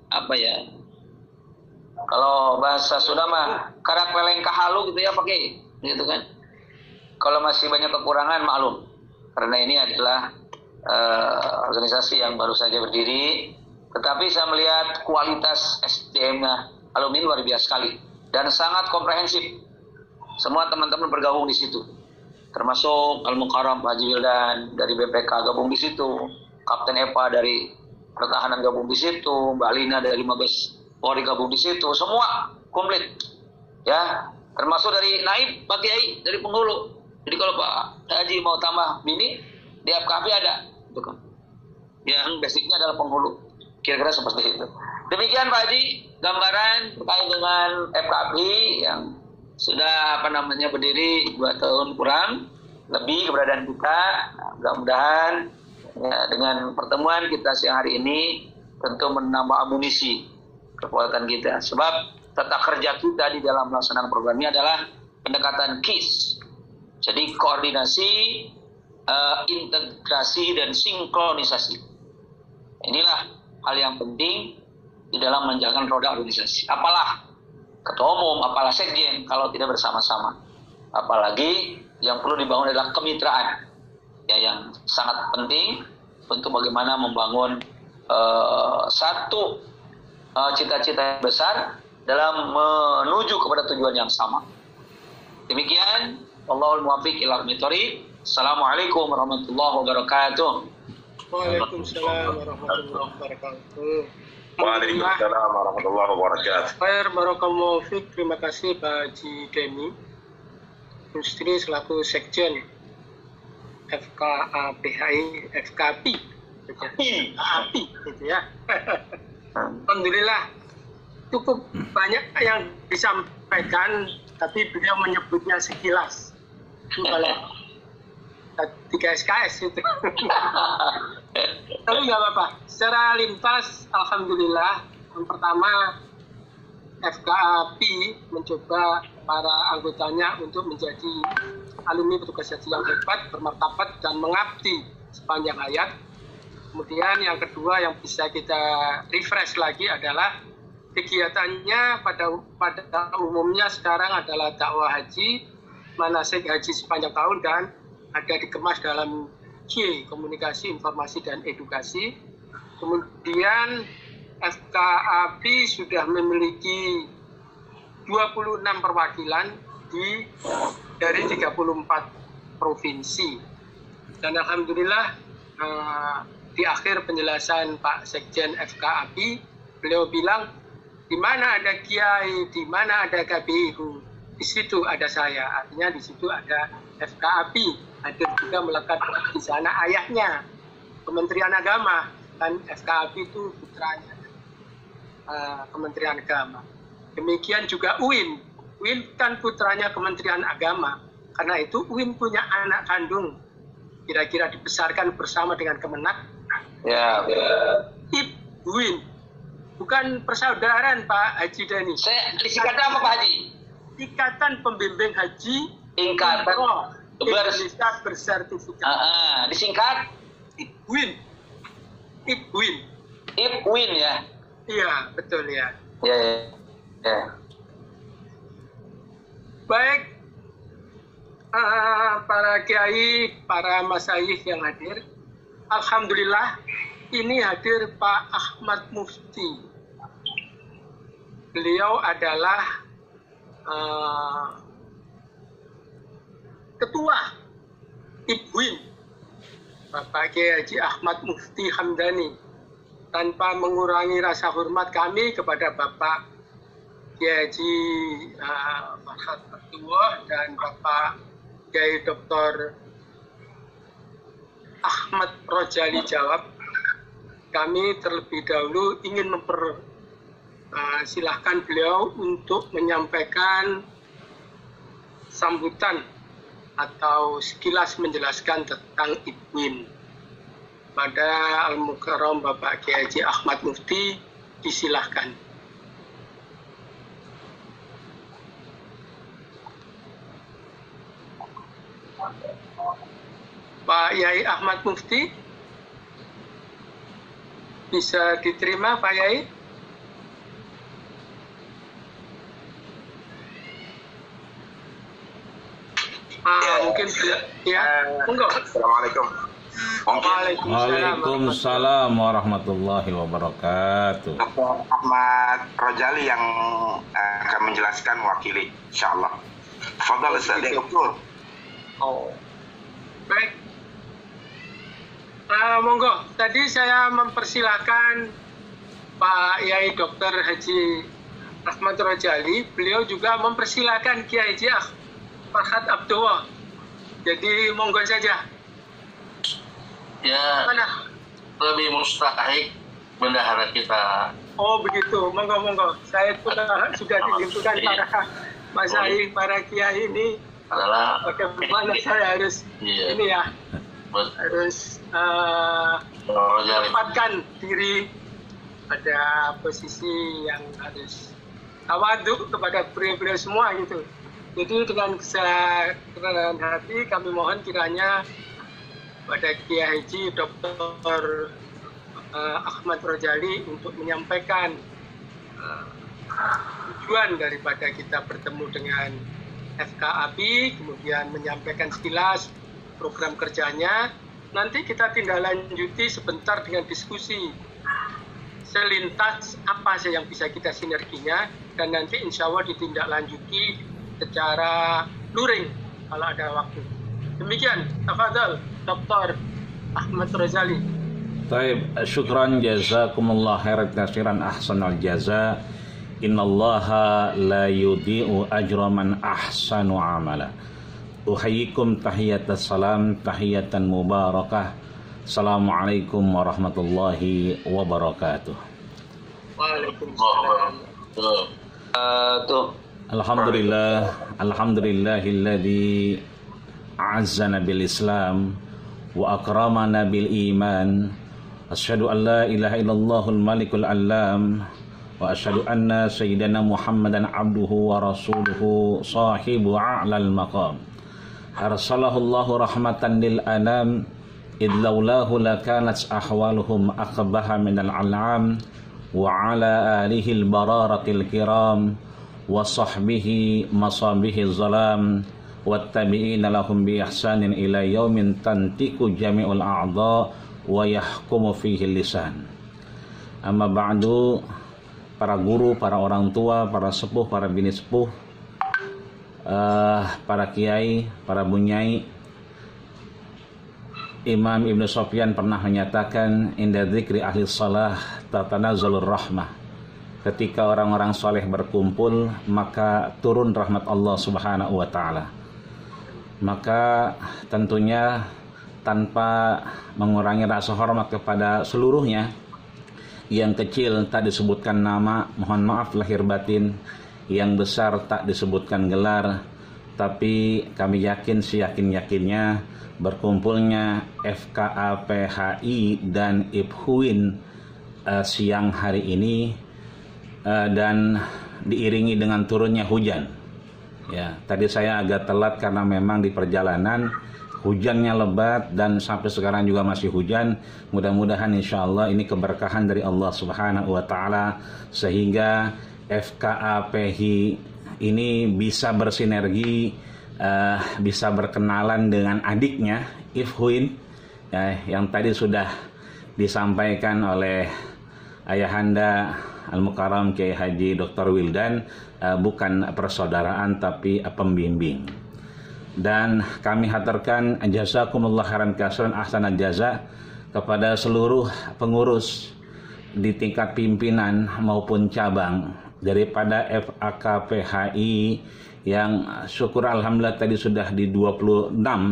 kalau bahasa Sunda mah karak leleng kahalu gitu ya pakai gitu kan. Kalau masih banyak kekurangan maklum karena ini adalah organisasi yang baru saja berdiri. Tetapi saya melihat kualitas SDM-nya alumni luar biasa sekali dan sangat komprehensif. Semua teman-teman bergabung di situ, termasuk Al-Mukarram Pak Haji Wildan dari BPK gabung di situ, Kapten Eva dari Pertahanan gabung di situ, Mbak Lina dari Mabes Polri gabung di situ, semua komplit, ya, termasuk dari Naib Pak Kiai dari Penghulu. Jadi kalau Pak Haji mau tambah bini di FKAPI ada, gitu kan? Yang basicnya adalah Penghulu. Kira-kira seperti itu. Demikian Pak Haji, gambaran terkait dengan FKAPI yang sudah berdiri 2 tahun kurang lebih keberadaan kita. Nah, mudah-mudahan ya, dengan pertemuan kita siang hari ini tentu menambah amunisi kekuatan kita. Sebab tata kerja kita di dalam melaksanakan program ini adalah pendekatan KIS. Jadi koordinasi, integrasi dan sinkronisasi. Inilah hal yang penting di dalam menjalankan roda organisasi. Apalah ketua umum, apalah sekjen kalau tidak bersama-sama. Apalagi yang perlu dibangun adalah kemitraan, ya, yang sangat penting untuk bagaimana membangun satu cita-cita yang besar dalam menuju kepada tujuan yang sama. Demikian, Wallahul muwaffiq ila aqwamit thoriq. Assalamualaikum warahmatullahi wabarakatuh. Waalaikumsalam warahmatullahi wabarakatuh. Waalaikumsalam warahmatullahi wabarakatuh. Khair barakallahu fiik. Terima kasih Pak Haji Deni Yusri selaku Sekjen FKAPI gitu ya. Alhamdulillah cukup banyak yang disampaikan, tapi beliau menyebutnya sekilas. Itu kalau 3 SKS itu. Tapi nggak apa-apa. Secara lintas, alhamdulillah. Yang pertama, FKAPI mencoba para anggotanya untuk menjadi alumni petugas haji yang hebat, bermartabat dan mengabdi sepanjang hayat. Kemudian yang kedua yang bisa kita refresh lagi adalah kegiatannya pada umumnya sekarang adalah dakwah haji, manasik haji sepanjang tahun dan ada dikemas dalam komunikasi, informasi, dan edukasi. Kemudian FKAPI sudah memiliki 26 perwakilan dari 34 provinsi. Dan alhamdulillah di akhir penjelasan Pak Sekjen FKAPI, beliau bilang, di mana ada kiai, di mana ada KBIU, di situ ada saya. Artinya di situ ada FKAPI. Hadir juga melekat di sana ayahnya, Kementerian Agama, dan FKAPI itu putranya Kementerian Agama. Demikian juga UIN. UIN kan putranya Kementerian Agama. Karena itu UIN punya anak kandung, kira-kira dibesarkan bersama dengan Kemenak. Ya. UIN. Bukan persaudaraan Pak Haji Deni. Disingkatnya apa Pak Haji? Ikatan Pembimbing Haji Ikatan Indonesia bersertifikat. Disingkat IPWIN. IPWIN ya. Iya, betul ya. Ya. Ya. Baik, para kiai, para masyayikh yang hadir, alhamdulillah ini hadir Pak Ahmad Mufti. Beliau adalah Ketua IPWIN, Bapak Kiai Haji Ahmad Mufti Hamdani. Tanpa mengurangi rasa hormat kami kepada Bapak Kiai Haji Farhat Abdullah dan Bapak Kiai Dr. Ahmad Rojali Jawab, kami terlebih dahulu ingin mempersilahkan beliau untuk menyampaikan sambutan atau sekilas menjelaskan tentang IPWIN. Pada Al-Mukarram Bapak Kiai Haji Ahmad Mufti, disilahkan. Pak Yai Ahmad Mufti, bisa diterima Pak Yai? Mungkin ya, monggo. Assalamualaikum. Waalaikumsalam warahmatullahi wabarakatuh. Dr. Ahmad Rojali yang akan menjelaskan wakili, insyaallah. Fadhal Ustaz Doktor. Oh, baik. Monggo. Tadi saya mempersilahkan Pak Yai Dr. Haji Ahmad Rojali. Beliau juga mempersilahkan Kiai Haji Farhat Abdullah. Jadi monggo saja. Ya, Mana? lebih mustahik bendahara kita. Oh begitu, monggo. Saya sudah dihimpun para masyayikh, para kiai ini. Adalah Bagaimana saya harus ini ya, harus menempatkan diri pada posisi yang harus tawadhu kepada beliau semua gitu. Jadi dengan kerendahan hati kami mohon kiranya pada Kiai Haji Dr. Ahmad Rojali untuk menyampaikan tujuan daripada kita bertemu dengan FKAPI, kemudian menyampaikan sekilas program kerjanya. Nanti kita tindak lanjuti sebentar dengan diskusi selintas apa saja yang bisa kita sinerginya, dan nanti insya Allah ditindaklanjuti secara luring kalau ada waktu. Demikian, tafadhal Dr. Ahmad Rojali. Taib, syukran jazakumullah khairan katsiran ahsanal jaza. Innallaha la yudhi'u ajra man ahsanu amala. Uhayyikum tahiyatas salam, tahiyatan mubarakah. Assalamualaikum warahmatullahi wabarakatuh. Waalaikumsalam. Alhamdulillahilladzi a'azzana bil Islam wa akramana bil iman. Asyhadu an la ilaha illallahul malikul alam wa asyhadu anna sayyidana Muhammadan abduhu wa rasuluhu sahibu a'lal maqam. Arsalahu Allahu rahmatan lil anam idlaulahu lakanat ahwaluhum akhbaha minal an'am wa ala alihi al-bararatil kiram wa sahbihi masabihi zalam wattabi'ina lahum bi ihsanin ila yaumin tantiku jami'ul a'dha wa yahkumu fihi lisan. Amma ba'du, para guru, para orang tua, para sepuh, para bini sepuh, para kiai, para bunyai. Imam Ibn Sufyan pernah menyatakan, inda dzikri ahli salah tatanazzalur rahmah. Ketika orang-orang soleh berkumpul, maka turun rahmat Allah subhanahu wa ta'ala. Maka tentunya tanpa mengurangi rasa hormat kepada seluruhnya, yang kecil tak disebutkan nama, mohon maaf lahir batin. Yang besar tak disebutkan gelar, tapi kami yakin seyakin-yakinnya berkumpulnya FKAPHI dan IPWIN siang hari ini dan diiringi dengan turunnya hujan. Ya, tadi saya agak telat karena memang di perjalanan hujannya lebat dan sampai sekarang juga masih hujan. Mudah-mudahan insya Allah ini keberkahan dari Allah Subhanahu wa ta'ala, sehingga FKAPHI ini bisa bersinergi, bisa berkenalan dengan adiknya Ifhuin, yang tadi sudah disampaikan oleh Ayahanda Al-Mukarram Kiai Haji Dr. Wildan, bukan persaudaraan tapi pembimbing. Dan kami haturkan jazakumullah khairan katsiran ahsanal jaza kepada seluruh pengurus di tingkat pimpinan maupun cabang daripada FKAPHI yang syukur alhamdulillah tadi sudah di 26,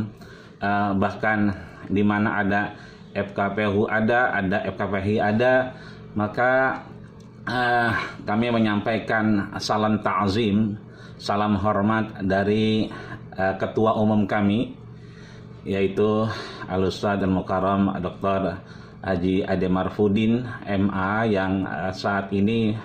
bahkan di mana ada FKPHU ada FKPHI ada, maka kami menyampaikan salam ta'zim, salam hormat dari Ketua Umum kami, yaitu Al-Ustadz Al-Mukarram Dr. Haji Ade Marfudin MA, yang saat ini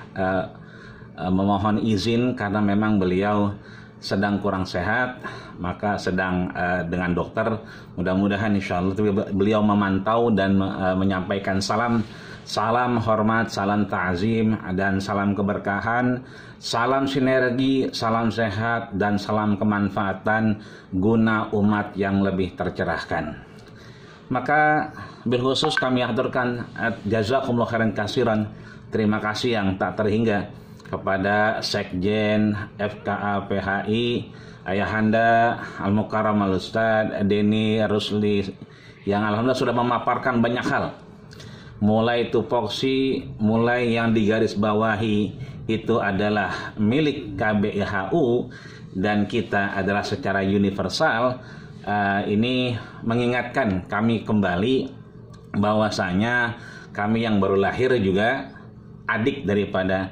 memohon izin karena memang beliau sedang kurang sehat, maka sedang dengan dokter. Mudah-mudahan insya Allah beliau memantau dan menyampaikan salam hormat, salam ta'zim, dan salam keberkahan, salam sinergi, salam sehat, dan salam kemanfaatan guna umat yang lebih tercerahkan. Maka berkhusus kami aturkan jazakumullah khairan katsiran, terima kasih yang tak terhingga kepada Sekjen FKAPHI Ayahanda Al-Mukarram Al-Ustadz Deni Rusli, yang alhamdulillah sudah memaparkan banyak hal, mulai tupoksi, mulai yang digarisbawahi itu adalah milik KBIHU dan kita adalah secara universal. Ini mengingatkan kami kembali bahwasanya kami yang baru lahir juga adik daripada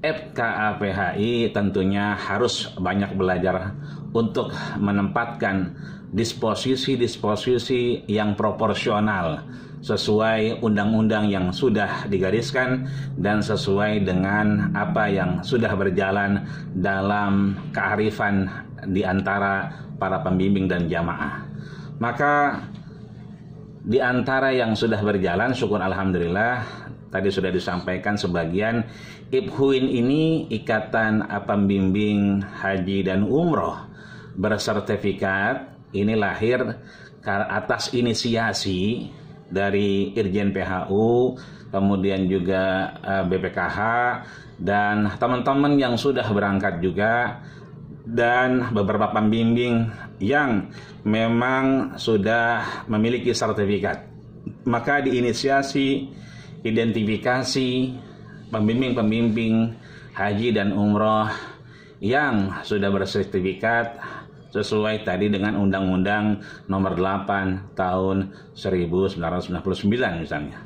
FKAPHI tentunya harus banyak belajar untuk menempatkan disposisi-disposisi yang proporsional sesuai undang-undang yang sudah digariskan dan sesuai dengan apa yang sudah berjalan dalam kearifan di antara para pembimbing dan jamaah. Maka di antara yang sudah berjalan, syukur alhamdulillah, tadi sudah disampaikan sebagian. Ifhuin ini Ikatan Pembimbing Haji dan Umroh bersertifikat, ini lahir atas inisiasi dari Irjen PHU, kemudian juga BPKH dan teman-teman yang sudah berangkat juga, dan beberapa pembimbing yang memang sudah memiliki sertifikat. Maka diinisiasi, identifikasi pembimbing-pembimbing haji dan umroh yang sudah bersertifikat sesuai tadi dengan Undang-Undang Nomor 8 Tahun 1999 misalnya.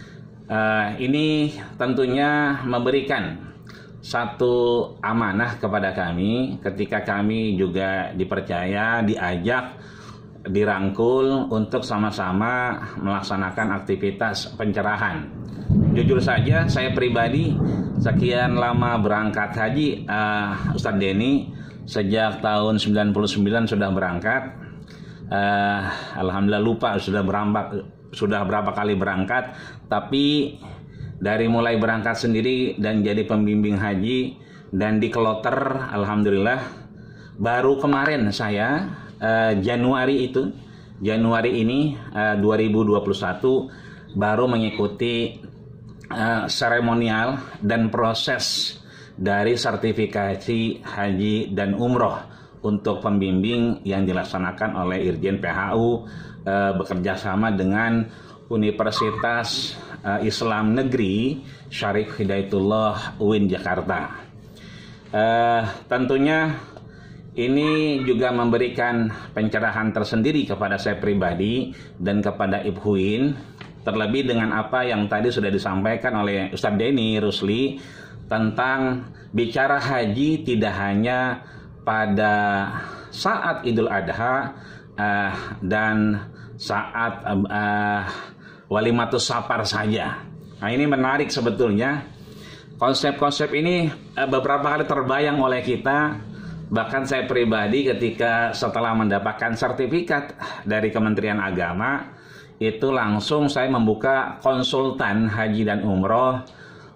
Ini tentunya memberikan satu amanah kepada kami ketika kami juga dipercaya, diajak, dirangkul untuk sama-sama melaksanakan aktivitas pencerahan. Jujur saja saya pribadi sekian lama berangkat haji, Ustadz Deni sejak tahun 99 sudah berangkat. Alhamdulillah lupa sudah berapa kali berangkat, tapi dari mulai berangkat sendiri dan jadi pembimbing haji dan di kloter, alhamdulillah baru kemarin saya Januari ini 2021 baru mengikuti seremonial dan proses dari sertifikasi haji dan umroh untuk pembimbing yang dilaksanakan oleh Irjen PHU bekerja sama dengan Universitas Islam Negeri Syarif Hidayatullah UIN Jakarta. Tentunya ini juga memberikan pencerahan tersendiri kepada saya pribadi dan kepada Ifhuin, terlebih dengan apa yang tadi sudah disampaikan oleh Ustadz Deni Rusli tentang bicara haji tidak hanya pada saat Idul Adha dan saat Walimatus Safar saja. Nah, ini menarik sebetulnya. Konsep-konsep ini beberapa kali terbayang oleh kita. Bahkan saya pribadi ketika setelah mendapatkan sertifikat dari Kementerian Agama, itu langsung saya membuka konsultan haji dan umroh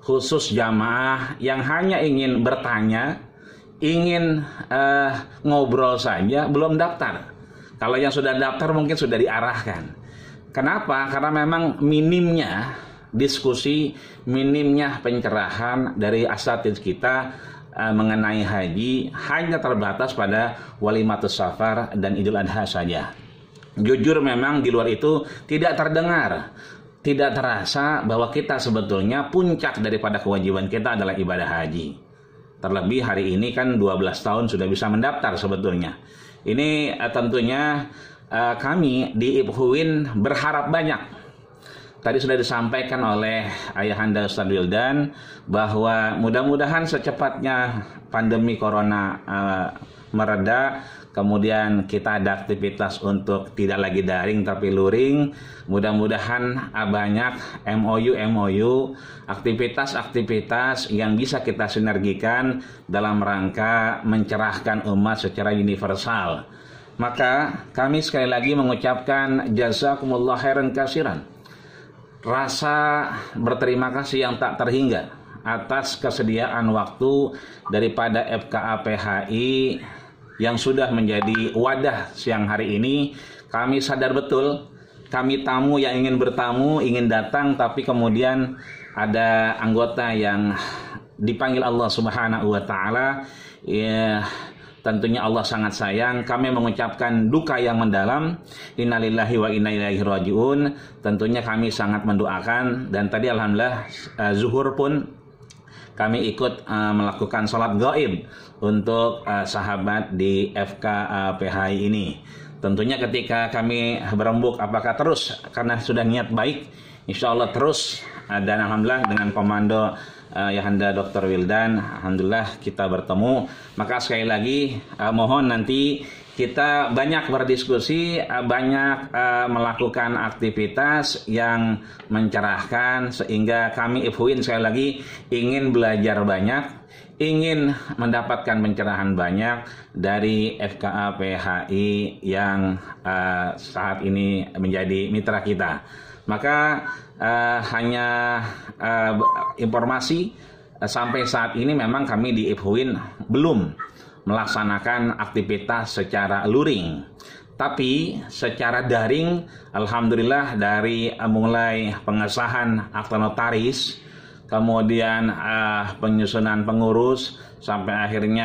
khusus jamaah yang hanya ingin bertanya, ingin ngobrol saja, belum daftar. Kalau yang sudah daftar mungkin sudah diarahkan. Kenapa? Karena memang minimnya diskusi, minimnya pencerahan dari asatidz kita mengenai haji hanya terbatas pada walimatus safar dan Idul Adha saja. Jujur memang di luar itu tidak terdengar, tidak terasa bahwa kita sebetulnya puncak daripada kewajiban kita adalah ibadah haji. Terlebih hari ini kan 12 tahun sudah bisa mendaftar sebetulnya. Ini tentunya kami di IPHUIN berharap banyak. Tadi sudah disampaikan oleh Ayahanda Ustadz Wildan bahwa mudah-mudahan secepatnya pandemi corona mereda, kemudian kita ada aktivitas untuk tidak lagi daring tapi luring. Mudah-mudahan banyak MOU, aktivitas-aktivitas yang bisa kita sinergikan dalam rangka mencerahkan umat secara universal. Maka kami sekali lagi mengucapkan jazakumullah khairan katsiran. Rasa berterima kasih yang tak terhingga atas kesediaan waktu daripada FKA PHI yang sudah menjadi wadah siang hari ini. Kami sadar betul, kami tamu yang ingin bertamu, ingin datang, tapi kemudian ada anggota yang dipanggil Allah Subhanahu wa Ta'ala. Ya, tentunya Allah sangat sayang. Kami mengucapkan duka yang mendalam. Innalillahi wa inna ilaihi rajiun. Tentunya kami sangat mendoakan. Dan tadi alhamdulillah zuhur pun kami ikut melakukan sholat gaib untuk sahabat di FKA PHI ini. Tentunya ketika kami berembuk apakah terus, karena sudah niat baik, insya Allah terus. Dan alhamdulillah dengan komando Ayahanda Dr. Wildan, alhamdulillah kita bertemu. Maka sekali lagi mohon nanti kita banyak berdiskusi, banyak melakukan aktivitas yang mencerahkan, sehingga kami IPHUIN sekali lagi ingin belajar banyak, ingin mendapatkan pencerahan banyak dari FKA PHI yang saat ini menjadi mitra kita. Maka hanya informasi sampai saat ini memang kami di IPHUIN belum melaksanakan aktivitas secara luring, tapi secara daring alhamdulillah dari mulai pengesahan akta notaris, kemudian penyusunan pengurus sampai akhirnya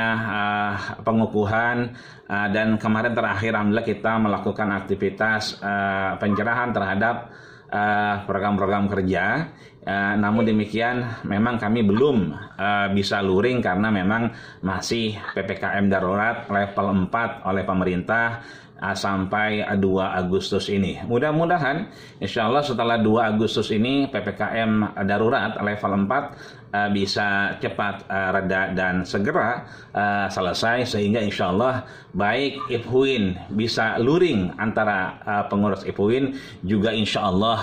pengukuhan, dan kemarin terakhir alhamdulillah kita melakukan aktivitas pencerahan terhadap program-program kerja. Namun demikian memang kami belum bisa luring karena memang masih PPKM darurat level 4 oleh pemerintah sampai 2 Agustus ini. Mudah-mudahan insya Allah setelah 2 Agustus ini PPKM darurat level 4 bisa cepat reda dan segera selesai, sehingga insya Allah baik IPHUIN bisa luring antara pengurus IPHUIN, juga insya Allah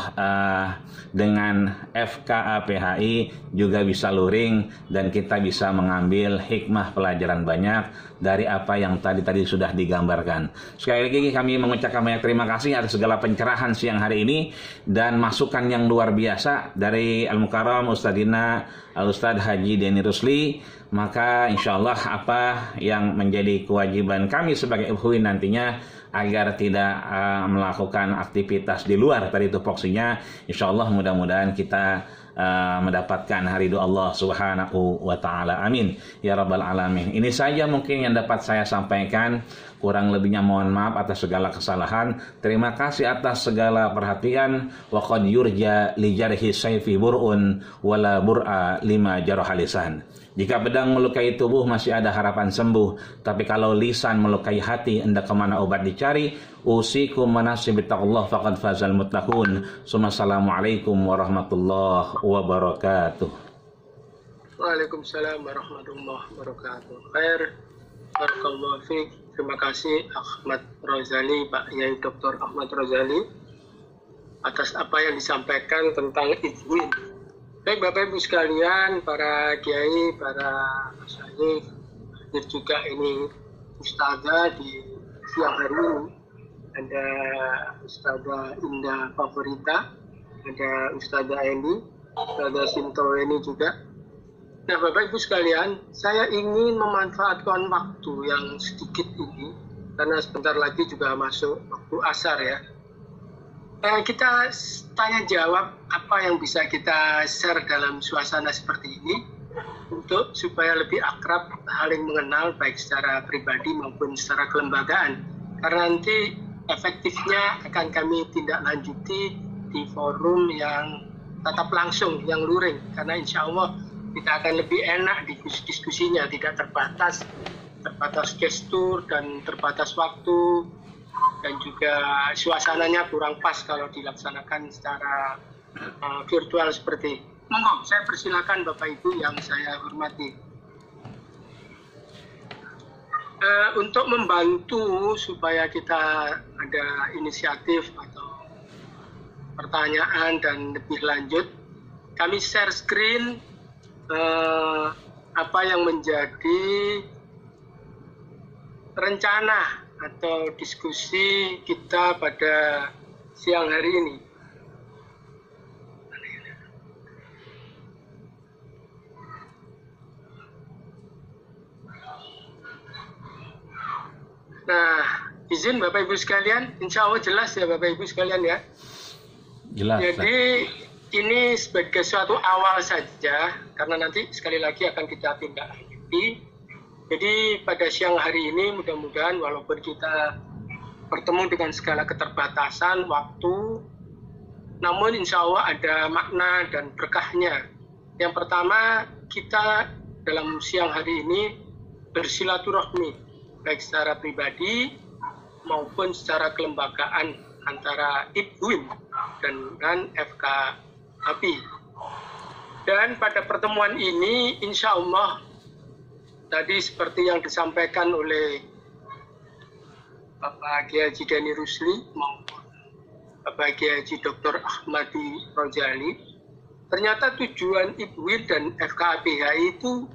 dengan FKA PHI juga bisa luring, dan kita bisa mengambil hikmah pelajaran banyak dari apa yang tadi sudah digambarkan. Sekali lagi kami mengucapkan banyak terima kasih atas segala pencerahan siang hari ini dan masukan yang luar biasa dari Al-Mukarram Ustadzina Al-Ustadz Haji Denny Rusli. Maka insya Allah apa yang menjadi kewajiban kami sebagai IPHUIN nantinya agar tidak melakukan aktivitas di luar tadi tupoksinya, insya Allah mudah-mudahan kita mendapatkan ridho Allah Subhanahu wa Ta'ala. Amin ya rabbal alamin. Ini saja mungkin yang dapat saya sampaikan. Kurang lebihnya mohon maaf atas segala kesalahan. Terima kasih atas segala perhatian. Wa qad yurja li jarhi sayfi bur'un wala bur'a lima jarha lisan. Jika pedang melukai tubuh masih ada harapan sembuh, tapi kalau lisan melukai hati hendak kemana obat dicari. Usikum manasib bittaqullah faqad fazal muttaqun. Assalamualaikum warahmatullahi wabarakatuh. Waalaikumsalam warahmatullahi wabarakatuh. Khair, barakallahu fiik. Terima kasih Ahmad Rozali, Pak Yai Dr. Ahmad Rozali, atas apa yang disampaikan tentang IPHUIN. Baik Bapak Ibu sekalian, para kiai, para masyayikh, dan juga ini ustazah di siang hari ini. Ada Ustazah Indah Favorita, ada Ustazah Eni, Brother Sinto ini juga. Nah, Bapak Ibu sekalian, saya ingin memanfaatkan waktu yang sedikit ini, karena sebentar lagi juga masuk waktu asar ya. Kita tanya jawab apa yang bisa kita share dalam suasana seperti ini, untuk supaya lebih akrab, saling mengenal baik secara pribadi maupun secara kelembagaan. Karena nanti efektifnya akan kami tindak lanjuti di forum yang tatap langsung, yang luring. Karena insya Allah kita akan lebih enak diskusinya, tidak terbatas gestur dan terbatas waktu, dan juga suasananya kurang pas kalau dilaksanakan secara virtual seperti ini. Monggo, saya persilakan Bapak Ibu yang saya hormati. Untuk membantu supaya kita ada inisiatif atau pertanyaan dan lebih lanjut, kami share screen apa yang menjadi rencana atau diskusi kita pada siang hari ini. Nah, izin Bapak Ibu sekalian, insya Allah jelas ya Bapak Ibu sekalian ya. Jelas. Jadi ini sebagai suatu awal saja, karena nanti sekali lagi akan kita tindak lanjuti. Jadi pada siang hari ini mudah-mudahan walaupun kita bertemu dengan segala keterbatasan waktu, namun insya Allah ada makna dan berkahnya. Yang pertama, kita dalam siang hari ini bersilaturahmi, baik secara pribadi maupun secara kelembagaan antara IPWIN dan FKAPI. Dan pada pertemuan ini insya Allah tadi seperti yang disampaikan oleh Bapak Kiai Haji Dani Rusli maupun Bapak Kiai Haji Dr. Ahmadi Rojali, ternyata tujuan IPWIN dan FKAPI itu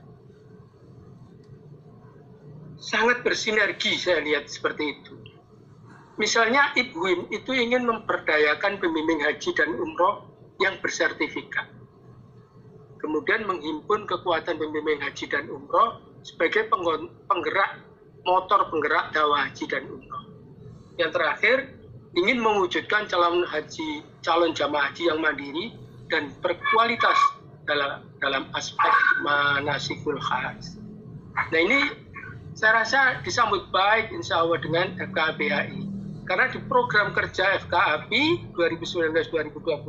sangat bersinergi, saya lihat seperti itu. Misalnya IPWIN itu ingin memperdayakan pembimbing haji dan umroh yang bersertifikat. Kemudian menghimpun kekuatan pembimbing haji dan umroh sebagai penggerak, motor penggerak dakwah haji dan umroh. Yang terakhir, ingin mewujudkan calon jamaah haji yang mandiri dan berkualitas dalam aspek manasikul hajj. Nah ini saya rasa disambut baik insya Allah dengan FKAPI. Karena di program kerja FKAPI 2019-2020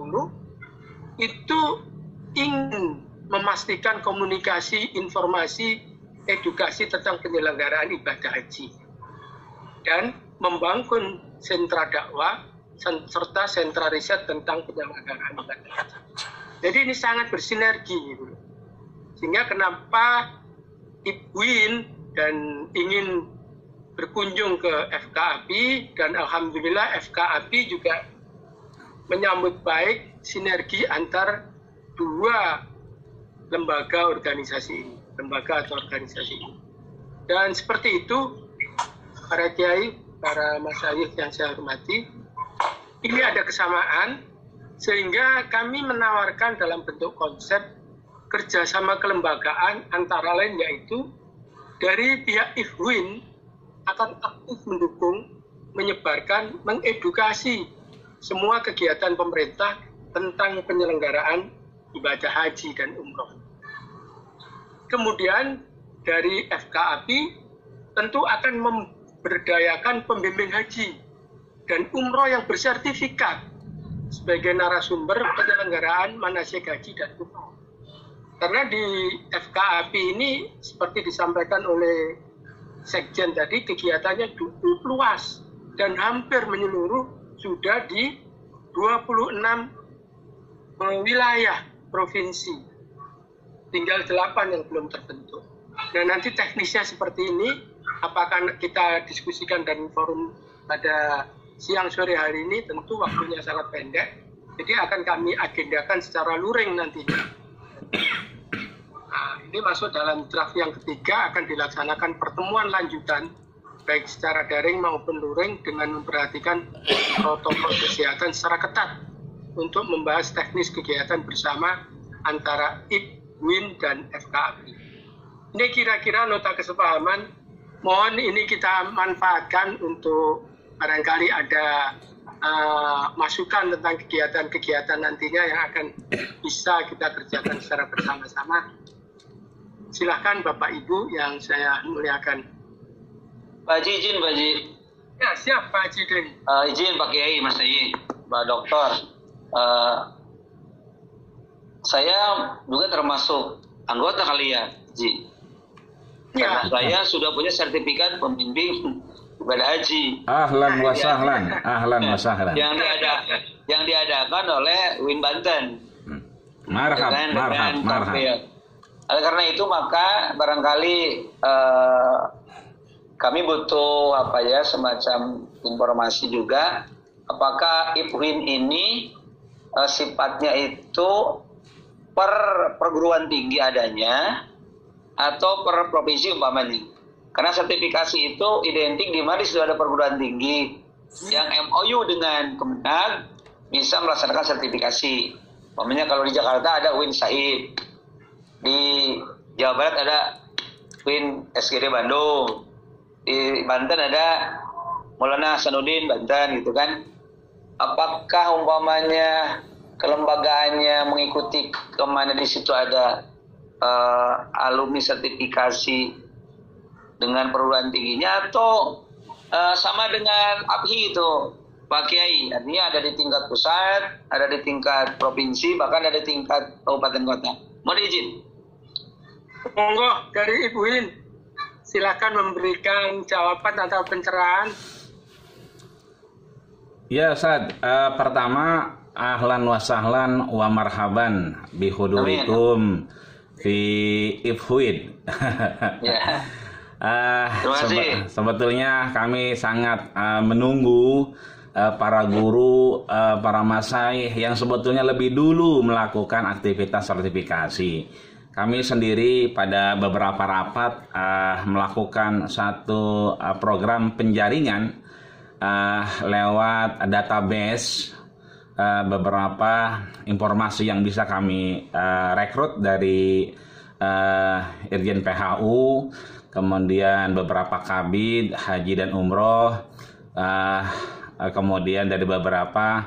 itu ingin memastikan komunikasi, informasi, edukasi tentang penyelenggaraan ibadah haji. Dan membangun sentra dakwah serta sentra riset tentang penyelenggaraan ibadah haji. Jadi ini sangat bersinergi. Gitu. Sehingga kenapa IPWIN dan ingin berkunjung ke FKAPI, dan alhamdulillah FKAPI juga menyambut baik sinergi antar dua lembaga atau organisasi ini. Dan seperti itu, para kiai, para masyayikh yang saya hormati, ini ada kesamaan sehingga kami menawarkan dalam bentuk konsep kerjasama kelembagaan antara lain yaitu dari pihak IPWIN akan aktif mendukung, menyebarkan, mengedukasi semua kegiatan pemerintah tentang penyelenggaraan ibadah haji dan umroh. Kemudian dari FKAPI tentu akan memberdayakan pembimbing haji dan umroh yang bersertifikat sebagai narasumber penyelenggaraan manasik haji dan umroh. Karena di FKAPI ini seperti disampaikan oleh Sekjen tadi, kegiatannya cukup luas dan hampir menyeluruh, sudah di 26 wilayah provinsi. Tinggal 8 yang belum terbentuk. Dan nanti teknisnya seperti ini, apakah kita diskusikan dan forum pada siang sore hari ini, tentu waktunya sangat pendek. Jadi akan kami agendakan secara luring nantinya. Nah, ini masuk dalam draft yang ketiga, akan dilaksanakan pertemuan lanjutan baik secara daring maupun luring dengan memperhatikan protokol kesehatan secara ketat untuk membahas teknis kegiatan bersama antara IPWIN dan FKAPI. Ini kira-kira nota kesepahaman. Mohon ini kita manfaatkan untuk barangkali ada masukan tentang kegiatan-kegiatan nantinya yang akan bisa kita kerjakan secara bersama-sama. Silahkan Bapak Ibu yang saya muliakan. Pak Haji, izin Pak Haji. Ya siap Pak Haji Den. Izin Pak Kiai, Mas Haji, Pak Dokter. Saya juga termasuk anggota kalian, Haji. Karena saya sudah punya sertifikat pembimbing ibadah haji. Ahlan wa sahlan, ahlan wa sahlan. Yang diadakan oleh UIN Banten. Marhab. Oleh karena itu maka barangkali kami butuh semacam informasi juga, apakah IPWIN ini sifatnya itu per perguruan tinggi adanya atau per provinsi umpamanya. Karena sertifikasi itu identik di mana sudah ada perguruan tinggi yang MOU dengan Kemenag bisa melaksanakan sertifikasi. Umpamanya kalau di Jakarta ada UIN Said, di Jawa Barat ada UIN SGD Bandung, di Banten ada Maulana Hasanuddin Banten gitu kan. Apakah umpamanya kelembagaannya mengikuti kemana di situ ada alumni sertifikasi dengan perguruan tingginya atau sama dengan APHI itu Pak Kiai, artinya ada di tingkat pusat, ada di tingkat provinsi, bahkan ada di tingkat kabupaten kota. Mohon izin. Monggo dari Ibu Win, silakan memberikan jawaban atau pencerahan. Ya Ustaz, pertama ahlan wa sahlan wa marhaban bihudurikum fi IPWIN. Ya. Terima kasih. Sebetulnya kami sangat menunggu para guru, para masyaikh yang sebetulnya lebih dulu melakukan aktivitas sertifikasi. Kami sendiri pada beberapa rapat melakukan satu program penjaringan lewat database beberapa informasi yang bisa kami rekrut dari Irjen PHU, kemudian beberapa kabid haji dan umroh, kemudian dari beberapa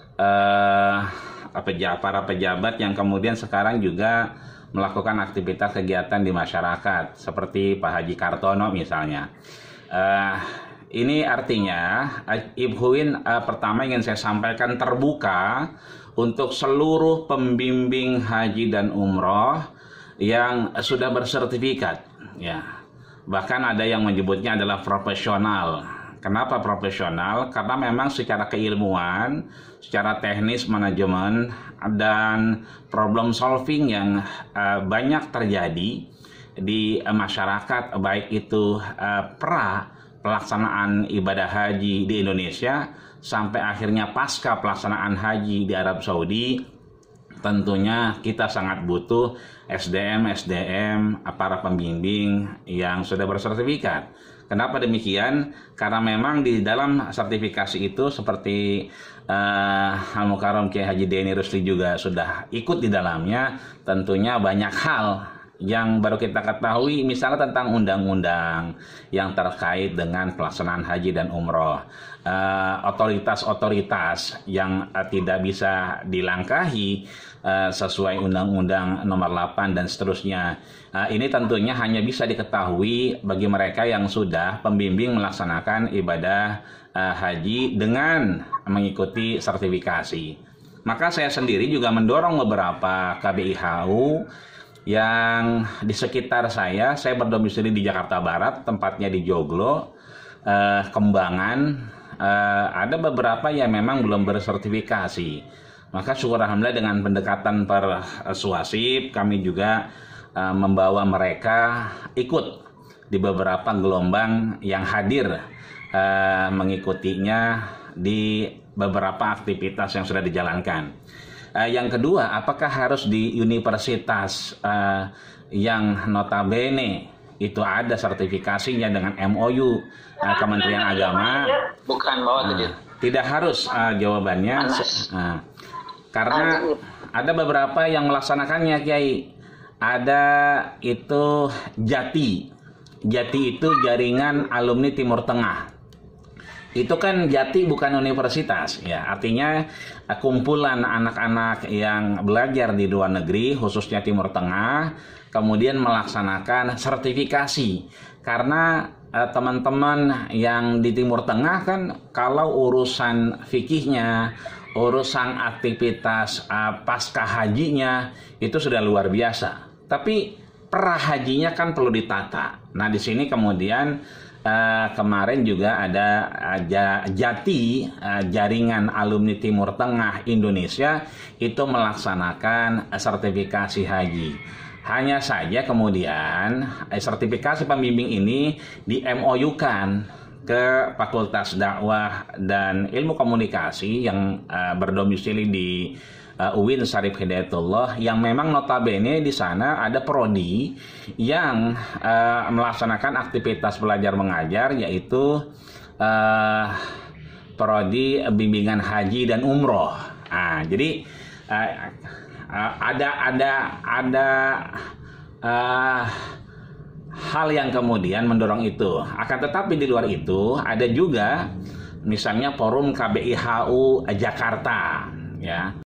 para pejabat yang kemudian sekarang juga melakukan aktivitas kegiatan di masyarakat seperti Pak Haji Kartono misalnya. Ini artinya IPWIN pertama ingin saya sampaikan terbuka untuk seluruh pembimbing haji dan umroh yang sudah bersertifikat. Ya, bahkan ada yang menyebutnya adalah profesional. Kenapa profesional? Karena memang secara keilmuan, secara teknis manajemen dan problem solving yang banyak terjadi di masyarakat, baik itu pelaksanaan ibadah haji di Indonesia sampai akhirnya pasca pelaksanaan haji di Arab Saudi, tentunya kita sangat butuh SDM para pembimbing yang sudah bersertifikat. Kenapa demikian? Karena memang di dalam sertifikasi itu seperti Al-Mukarram Kiai Haji Deni Rusli juga sudah ikut di dalamnya, tentunya banyak hal yang baru kita ketahui, misalnya tentang undang-undang yang terkait dengan pelaksanaan haji dan umroh, otoritas-otoritas yang tidak bisa dilangkahi sesuai Undang-Undang Nomor 8 dan seterusnya. Ini tentunya hanya bisa diketahui bagi mereka yang sudah pembimbing melaksanakan ibadah haji dengan mengikuti sertifikasi. Maka saya sendiri juga mendorong beberapa KBIHU yang di sekitar saya berdomisili di Jakarta Barat, tempatnya di Joglo, Kembangan, ada beberapa yang memang belum bersertifikasi. Maka syukur alhamdulillah dengan pendekatan persuasif, kami juga membawa mereka ikut di beberapa gelombang yang hadir mengikutinya di beberapa aktivitas yang sudah dijalankan. Yang kedua, apakah harus di universitas yang notabene itu ada sertifikasinya dengan MOU Kementerian Agama? Bukan, bahwa tadi. Tidak harus jawabannya. Karena ada beberapa yang melaksanakannya, Kiai. Ada itu Jati. Jati itu Jaringan Alumni Timur Tengah. Itu kan Jati bukan universitas, ya. Artinya kumpulan anak-anak yang belajar di luar negeri, khususnya Timur Tengah, kemudian melaksanakan sertifikasi. Karena teman-teman yang di Timur Tengah kan kalau urusan fikihnya, urusan aktivitas pasca hajinya itu sudah luar biasa. Tapi prahajinya kan perlu ditata. Nah, di sini kemudian kemarin juga ada Jati, Jaringan Alumni Timur Tengah Indonesia, itu melaksanakan sertifikasi haji. Hanya saja kemudian sertifikasi pembimbing ini di MOU-kan ke Fakultas Dakwah dan Ilmu Komunikasi yang berdomisili di UIN Syarif Hidayatullah, yang memang notabene di sana ada prodi yang melaksanakan aktivitas belajar mengajar, yaitu prodi bimbingan haji dan umroh. Nah, jadi ada hal yang kemudian mendorong itu. Akan tetapi di luar itu ada juga misalnya forum KBIHU Jakarta, ya.